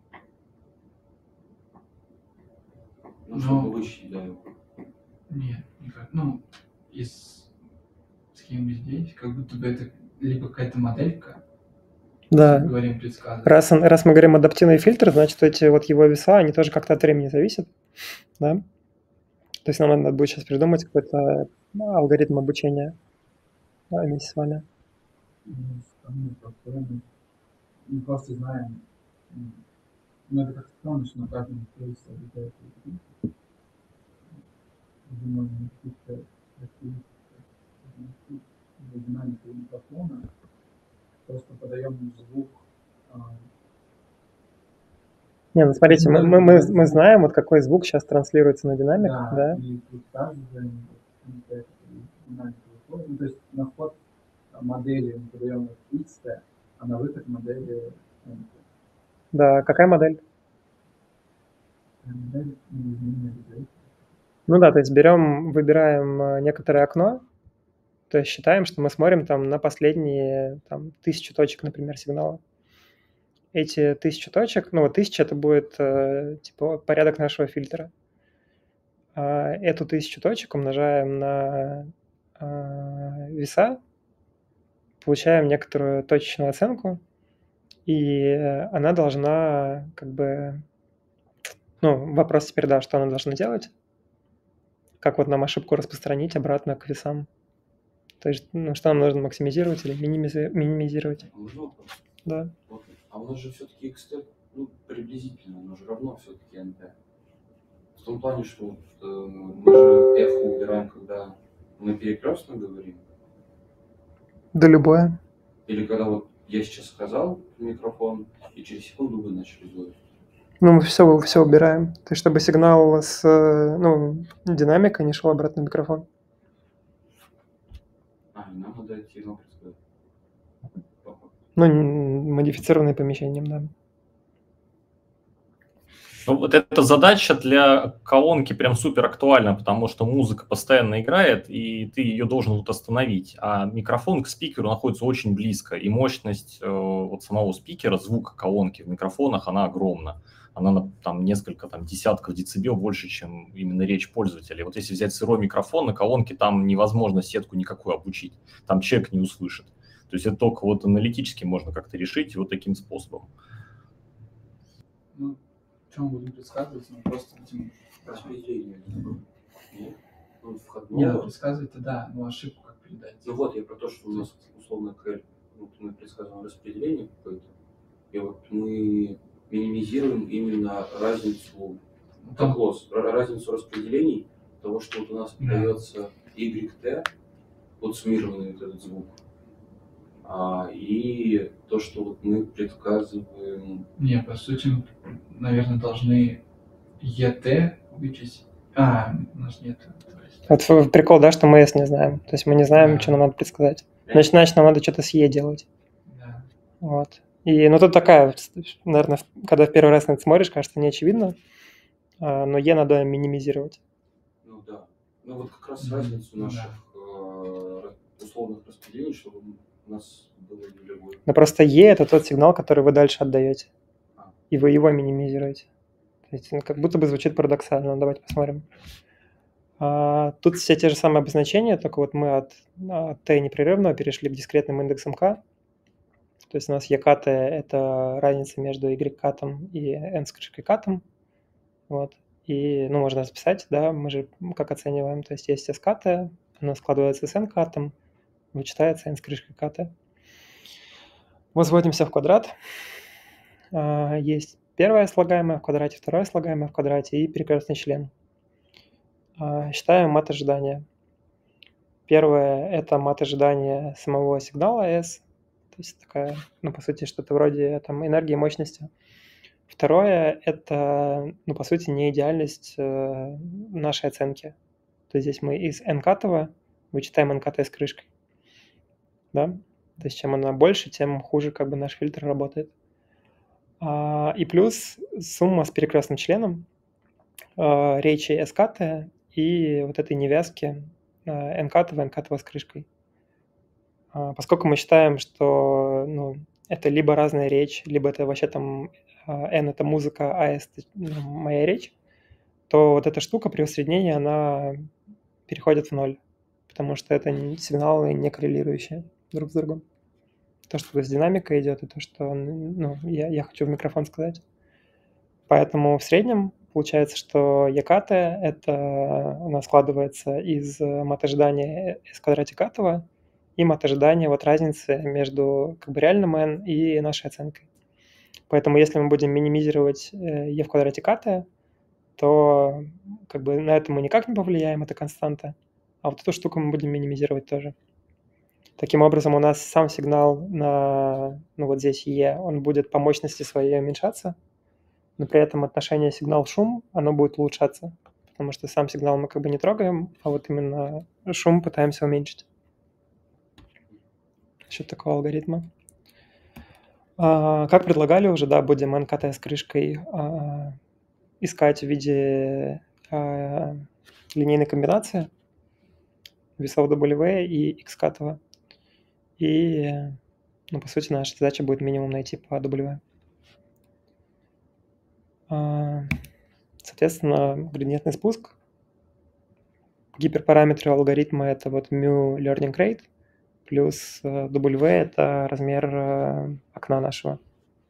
Чтобы вычислить, да. Нет, никак. Из схемы здесь, как будто бы это либо какая-то моделька, Да. говорим предсказывать. Раз мы говорим адаптивный фильтр, значит, эти вот его веса, они тоже как-то от времени зависят, да? То есть нам надо будет сейчас придумать какой-то алгоритм обучения вместе с вами. Мы просто знаем, это как странно, что на каждом кейсе обитает динамику микрофона, просто подаем звук. Смотрите, мы знаем, вот какой звук сейчас транслируется на динамик, да? И тут также динамика выходит. То есть на вход модели мы подаем X, а на выход модели N. Да, какая модель? Модель не изменяется. То есть выбираем некоторое окно, то есть считаем, что мы смотрим там на последние 1000 точек, например, сигнала. Эти 1000 точек, 1000 это будет типа порядок нашего фильтра. эту 1000 точек умножаем на веса, получаем некоторую точечную оценку, и она должна как бы... Ну, вопрос теперь, да, что она должна делать, как вот нам ошибку распространить обратно к весам. То есть, ну, что нам нужно максимизировать или минимизировать. Можно вопрос? Да. Вот. А у нас же все-таки XT, ну, приблизительно, но же равно все-таки NP. В том плане, что вот, мы же F убираем, когда мы перекрестно говорим. Да любое. Или когда вот я сейчас сказал в микрофон, и через секунду вы начали говорить. Ну, мы все убираем. То есть, чтобы сигнал с динамикой не шел обратно в микрофон. И нам надо этот сигнал предсказать. Ну, модифицированный помещением, да. Ну, вот эта задача для колонки прям супер актуальна, потому что музыка постоянно играет, и ты ее должен вот остановить. А микрофон к спикеру находится очень близко, и мощность вот самого спикера, звука колонки в микрофонах, она огромна. Она там несколько десятков децибел больше, чем именно речь пользователя. Вот если взять сырой микрофон, на колонке там невозможно сетку никакую обучить. Там человек не услышит. То есть это только вот аналитически можно как-то решить вот таким способом. Ну, что мы будем предсказывать? Мы просто будем распределение. Нет? Ну, входного. Предсказывать-то да, но ошибку как передать. Ну вот, я про то, что у нас условно вот мы предсказываем распределение какое-то, и вот мы минимизируем именно разницу, разницу распределений того, что вот у нас подается YT, вот суммированный вот этот звук, и то, что вот мы предсказываем... Не, по сути, наверное, должны ET вычесть. У нас нет. Вот прикол, да, что мы S не знаем. То есть мы не знаем, что нам надо предсказать. Значит, нам надо что-то с E делать. Да. Вот. И, ну, тут такая, наверное, когда в первый раз на это смотришь, кажется, не очевидно, но E надо минимизировать. Ну да. Ну вот как раз разницу наших условных распределений, чтобы у нас было нулевое. Но просто E – это тот сигнал, который вы дальше отдаете, и вы его минимизируете. То есть, как будто бы звучит парадоксально. Давайте посмотрим. Тут все те же самые обозначения, только вот мы от T непрерывного перешли к дискретным индексам K. То есть у нас EKT – это разница между Y-катом и N с крышкой катом. Вот. И, ну, можно записать, да, мы же как оцениваем. То есть есть S-ката, она складывается с N-катом, вычитается N с крышкой ката. Возводимся в квадрат. Есть первое слагаемое в квадрате, второе слагаемое в квадрате и перекрестный член. Считаем мат ожидания. Первое – это мат ожидания самого сигнала S, то есть такая, ну, по сути, что-то вроде там энергии, мощности. Второе – это, ну, по сути, неидеальность нашей оценки. То есть здесь мы из n-катого вычитаем n-кт с крышкой. Да? То есть чем она больше, тем хуже как бы наш фильтр работает. И плюс сумма с перекрестным членом речи s-ката и вот этой невязки n-катого, n-катого с крышкой. Поскольку мы считаем, что, ну, это либо разная речь, либо это вообще там n – это музыка, а s – это моя речь, то вот эта штука при усреднении, она переходит в ноль, потому что это сигналы не коррелирующие друг с другом. То, что с динамикой идет, и то, что, ну, я хочу в микрофон сказать. Поэтому в среднем получается, что EKT – это она складывается из мат ожидания S квадрате катова и мат ожидания вот разницы между как бы реальным n и нашей оценкой. Поэтому если мы будем минимизировать E в квадрате ката, то как бы на это мы никак не повлияем, это константа, а вот эту штуку мы будем минимизировать тоже. Таким образом, у нас сам сигнал на, ну, вот здесь E, он будет по мощности своей уменьшаться, но при этом отношение сигнал-шум, оно будет улучшаться, потому что сам сигнал мы как бы не трогаем, а вот именно шум пытаемся уменьшить. Счет такого алгоритма. Как предлагали уже, да, будем НКТ с крышкой искать в виде линейной комбинации весов W и X-катова. И, ну, по сути, наша задача будет минимум найти по W. Соответственно, градиентный спуск гиперпараметры алгоритма — это вот mu learning rate плюс W — это размер окна нашего.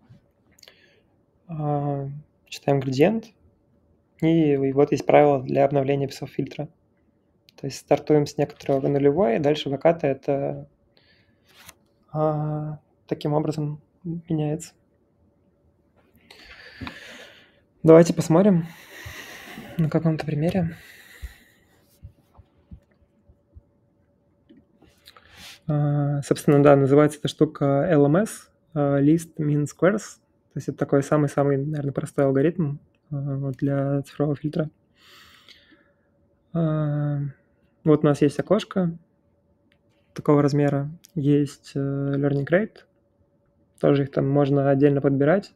Читаем градиент, и вот есть правило для обновления весов фильтра. То есть стартуем с некоторого нулевой, и дальше выката это таким образом меняется. Давайте посмотрим на каком-то примере. Собственно, да, называется эта штука LMS, Least Mean Squares. То есть это такой самый-самый, наверное, простой алгоритм для цифрового фильтра. Вот у нас есть окошко такого размера, есть learning rate, тоже их там можно отдельно подбирать.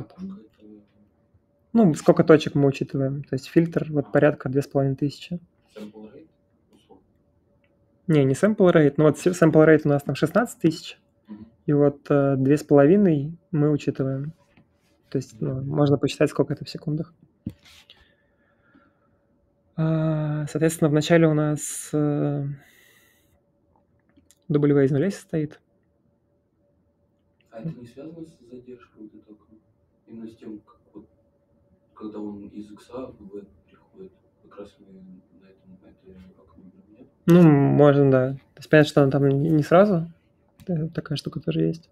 Ну, сколько точек мы учитываем. То есть фильтр вот порядка 2500. Не sample rate, но вот sample rate у нас там 16 тысяч, и вот 2,5 мы учитываем. То есть можно посчитать, сколько это в секундах. Соответственно, вначале у нас W из нулей состоит. А это не связано с задержкой вот этого, именно с тем, как вот, когда он из X в V приходит, как раз мы на этом как нет? Ну, можно, да. То есть понятно, что он там не сразу. Такая штука тоже есть.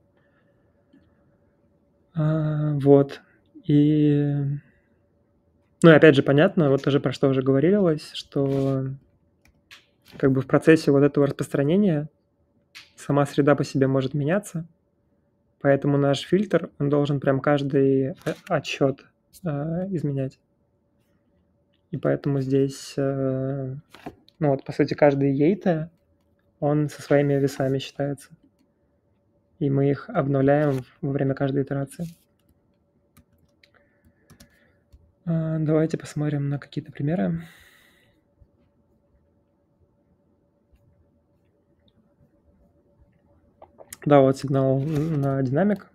Вот. И... Ну и опять же понятно, вот тоже про что уже говорилось, что как бы в процессе вот этого распространения сама среда по себе может меняться, поэтому наш фильтр, он должен прям каждый отсчет изменять. И поэтому здесь, ну вот по сути каждый ейта, он со своими весами считается. И мы их обновляем во время каждой итерации. Давайте посмотрим на какие-то примеры. Да, вот сигнал на динамик.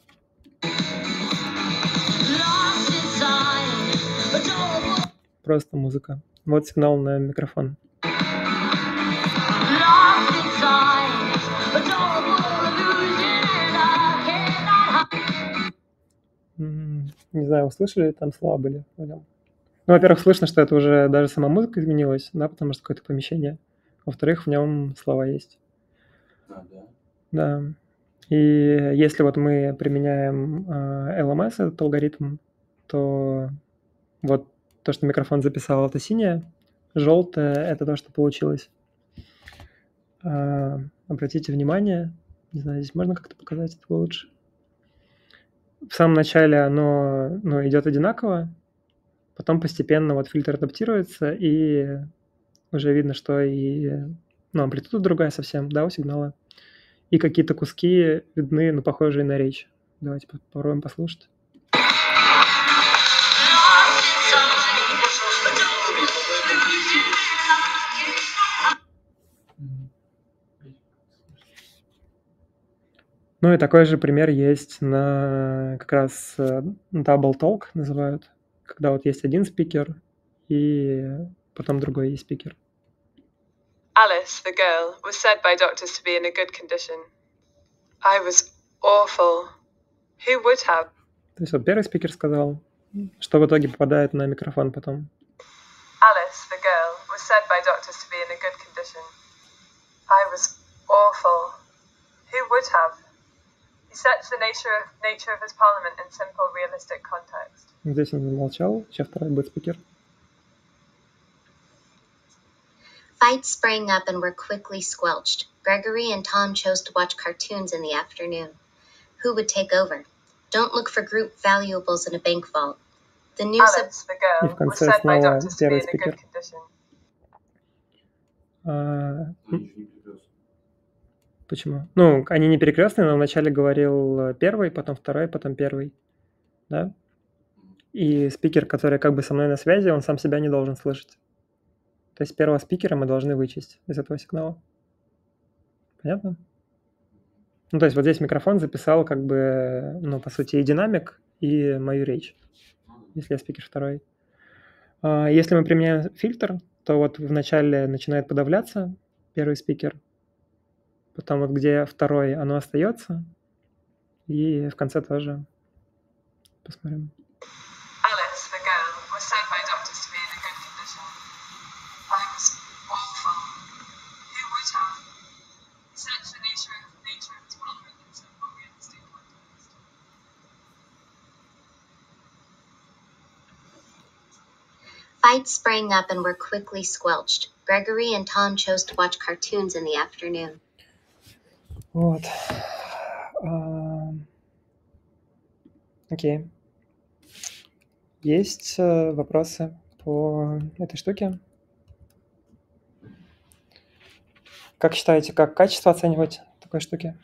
Просто музыка. Вот сигнал на микрофон. Не знаю, услышали, там слова были в нем. Ну, во-первых, слышно, что это уже даже сама музыка изменилась, да, потому что какое-то помещение. Во-вторых, в нем слова есть. Да. И если вот мы применяем LMS, этот алгоритм, то вот то, что микрофон записал, это синее, желтое — это то, что получилось. Обратите внимание, не знаю, здесь можно как-то показать это лучше. В самом начале оно идет одинаково, потом постепенно вот фильтр адаптируется, и уже видно, что и амплитуда другая совсем, да, у сигнала. И какие-то куски видны, похожие на речь. Давайте попробуем послушать. Ну и такой же пример есть на как раз double talk называют, когда вот есть один спикер и потом другой есть спикер. Alice, the girl, was said by doctors to be in a good condition. I was awful. Who would have? То есть вот первый спикер сказал, что в итоге попадает на микрофон потом. Alice, the girl, was said by doctors to be in a good condition. I was awful. Who would have? He sets the nature of his parliament in simple, realistic context. Здесь он замолчал, сейчас второй будет спикер. Fights sprang up and were quickly squelched. Gregory and Tom chose to watch cartoons in the afternoon. Who would take over? Don't look for group valuables in a bank vault. The news Alice, the girl, was said by doctors to be in a good condition. Почему? Они не перекрестные, но вначале говорил первый, потом второй, потом первый. Да? И спикер, который как бы со мной на связи, он сам себя не должен слышать. То есть первого спикера мы должны вычесть из этого сигнала. Понятно? То есть вот здесь микрофон записал как бы, по сути, и динамик, и мою речь, если я спикер второй. Если мы применяем фильтр, то вот вначале начинает подавляться первый спикер, потом вот где второй, оно остается, и в конце тоже посмотрим. Alice, the girl, was said by doctors to be in a good condition. I was awful. Who would have? Such the nature of his parliament in simple realistic context. Fights sprang up and were quickly squelched. Gregory and Tom chose to watch cartoons in the afternoon. Вот. Окей. Есть вопросы по этой штуке? Как считаете, как качество оценивать такой штуки?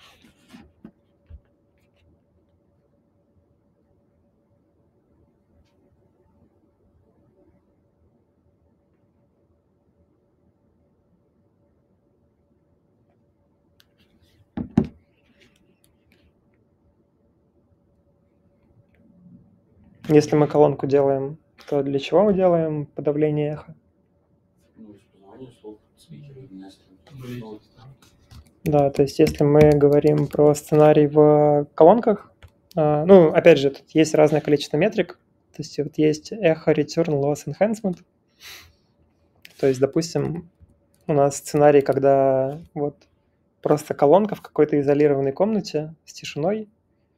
Если мы колонку делаем, то для чего мы делаем подавление эха? Распознавание слов, спикеры, Да, то есть если мы говорим про сценарий в колонках, ну, опять же, тут есть разное количество метрик. То есть вот есть echo, return, loss, enhancement. То есть, допустим, у нас сценарий, когда вот просто колонка в какой-то изолированной комнате с тишиной,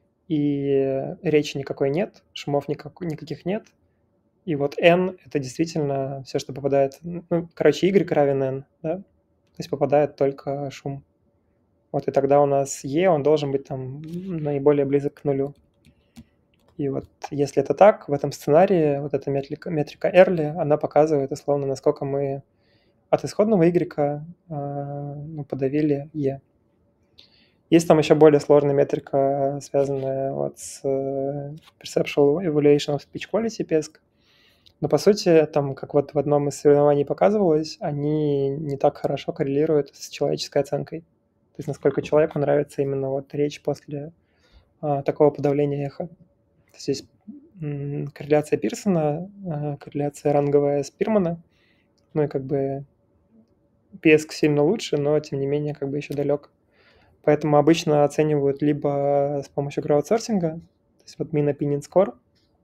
и речи никакой нет, шумов никаких нет. И вот n – это действительно все, что попадает… Ну, короче, y равен n, да? То есть попадает только шум. Вот и тогда у нас e, он должен быть там наиболее близок к нулю. И вот если это так, в этом сценарии вот эта метрика early, она показывает, условно, насколько мы от исходного y подавили e. Есть там еще более сложная метрика, связанная вот с Perceptual Evaluation of Speech Quality, PESC. Но, по сути, там, как вот в одном из соревнований показывалось, они не так хорошо коррелируют с человеческой оценкой. То есть насколько человеку нравится именно вот речь после такого подавления эха. То есть есть корреляция Пирсона, корреляция ранговая Спирмана. Ну и как бы PESC сильно лучше, но тем не менее как бы еще далек. Поэтому обычно оценивают либо с помощью краудсорсинга, то есть вот mean opinion score.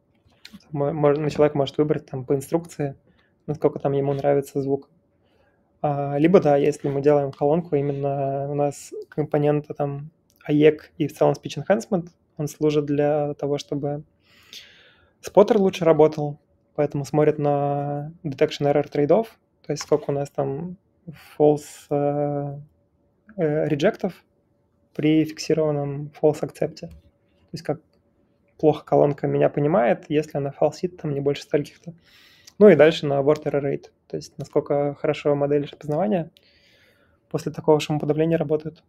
Человек может выбрать там по инструкции, насколько там ему нравится звук. Либо, да, если мы делаем колонку, именно у нас компонента там AEC и в целом Speech Enhancement, он служит для того, чтобы споттер лучше работал, поэтому смотрит на detection error trade-off, то есть сколько у нас там false реджектов при фиксированном false accept. То есть как плохо колонка меня понимает, если она фалсит там не больше стольких-то. Ну и дальше на word error rate, то есть насколько хорошо модель распознавания после такого шумоподавления работает.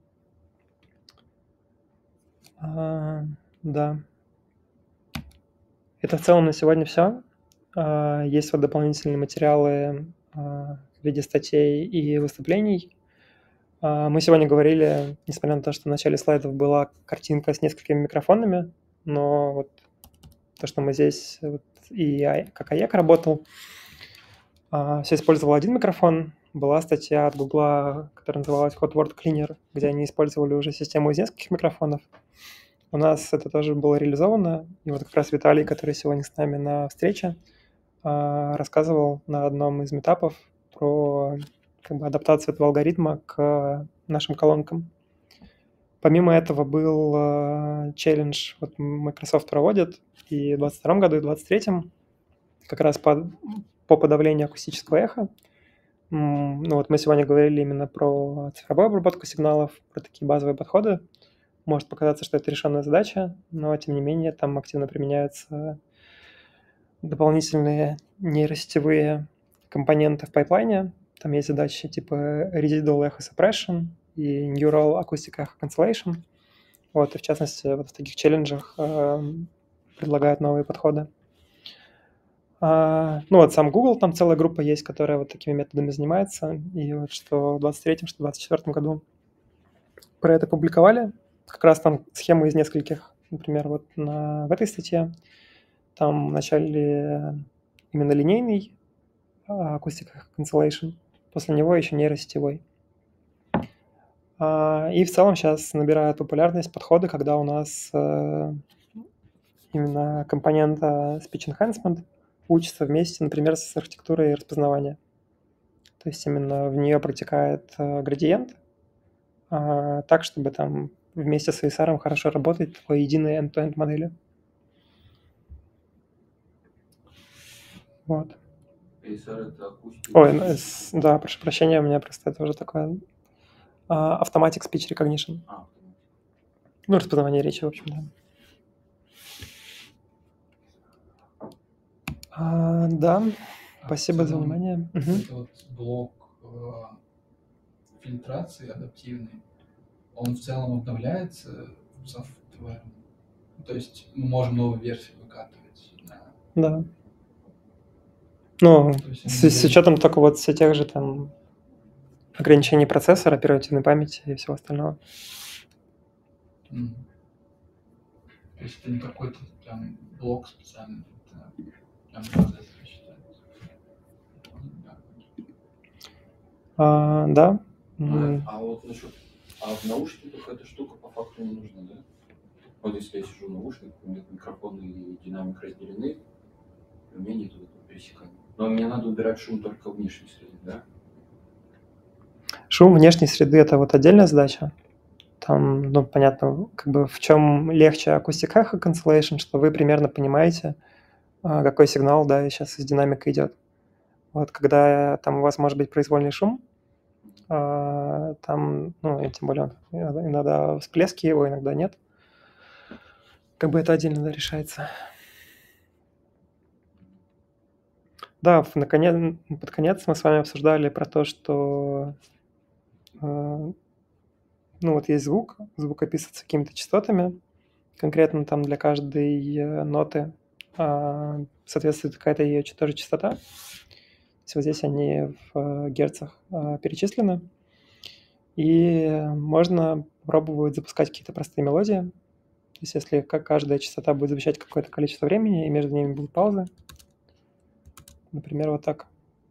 Да. Это в целом на сегодня все. Есть вот дополнительные материалы в виде статей и выступлений. Мы сегодня говорили, несмотря на то, что в начале слайдов была картинка с несколькими микрофонами, но вот то, что мы здесь вот, и как AEC работал, все использовал один микрофон. Была статья от Гугла, которая называлась Hot Word Cleaner, где они использовали уже систему из нескольких микрофонов. У нас это тоже было реализовано. И вот как раз Виталий, который сегодня с нами на встрече, рассказывал на одном из митапов про как бы адаптацию этого алгоритма к нашим колонкам. Помимо этого был челлендж, вот Microsoft проводит, и в 2022 году, и в 2023 как раз по подавлению акустического эха. Ну вот мы сегодня говорили именно про цифровую обработку сигналов, про такие базовые подходы. Может показаться, что это решенная задача, но тем не менее там активно применяются дополнительные нейросетевые компоненты в пайплайне. Там есть задачи типа Residual Echo Suppression и Neural Acoustic Echo Cancellation. Вот, и в частности, вот в таких челленджах предлагают новые подходы. Ну вот сам Google, там целая группа есть, которая вот такими методами занимается. И вот что в 2023, что в 2024 году про это публиковали. Как раз там схемы из нескольких, например, вот в этой статье. Там вначале именно линейный Acoustic Cancellation. После него еще нейросетевой. И в целом сейчас набирают популярность подходы, когда у нас именно компонента Speech Enhancement учится вместе, например, с архитектурой распознавания. То есть именно в нее протекает градиент, так, чтобы там вместе с ASR хорошо работать такой единой end-to-end модели. Вот. ASR это акустика. Ой, да, прошу прощения, у меня просто это уже такое Automatic Speech Recognition. Ну, распознавание речи, в общем, да. Да, спасибо за внимание. Это вот блок фильтрации адаптивный, он в целом обновляется софтвером. То есть мы можем новую версию выкатывать. Да. Ну, с учетом только вот все тех же там ограничений процессора, оперативной памяти и всего остального. То есть это не какой-то прям блок специальный, это прям процессор считается. Да. А вот насчет... А в наушниках эта штука по факту не нужна, да? Вот если я сижу в наушниках, у меня микрофон и динамик разделены, и у меня нет этого пересекания. Но мне надо убирать шум только внешней среды, да? Шум внешней среды – это вот отдельная задача. Там, ну, понятно, как бы в чем легче Acoustic Echo Cancellation, что вы примерно понимаете, какой сигнал, да, сейчас из динамика идет. Вот когда там у вас может быть произвольный шум, там, ну, и тем более иногда всплески его, иногда нет. Как бы это отдельно решается. Да, под конец мы с вами обсуждали про то, что ну, вот есть звук описывается какими-то частотами, конкретно там для каждой ноты соответствует какая-то ее тоже частота. То есть вот здесь они в герцах перечислены. И можно пробовать запускать какие-то простые мелодии. То есть если каждая частота будет замещать какое-то количество времени, и между ними будут паузы, например, вот так.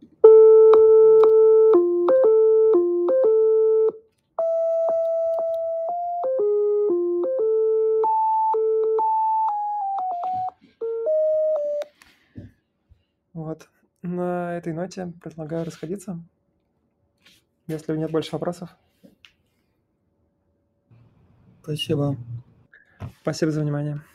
Вот. На этой ноте предлагаю расходиться, если нет больше вопросов. Спасибо. Спасибо за внимание.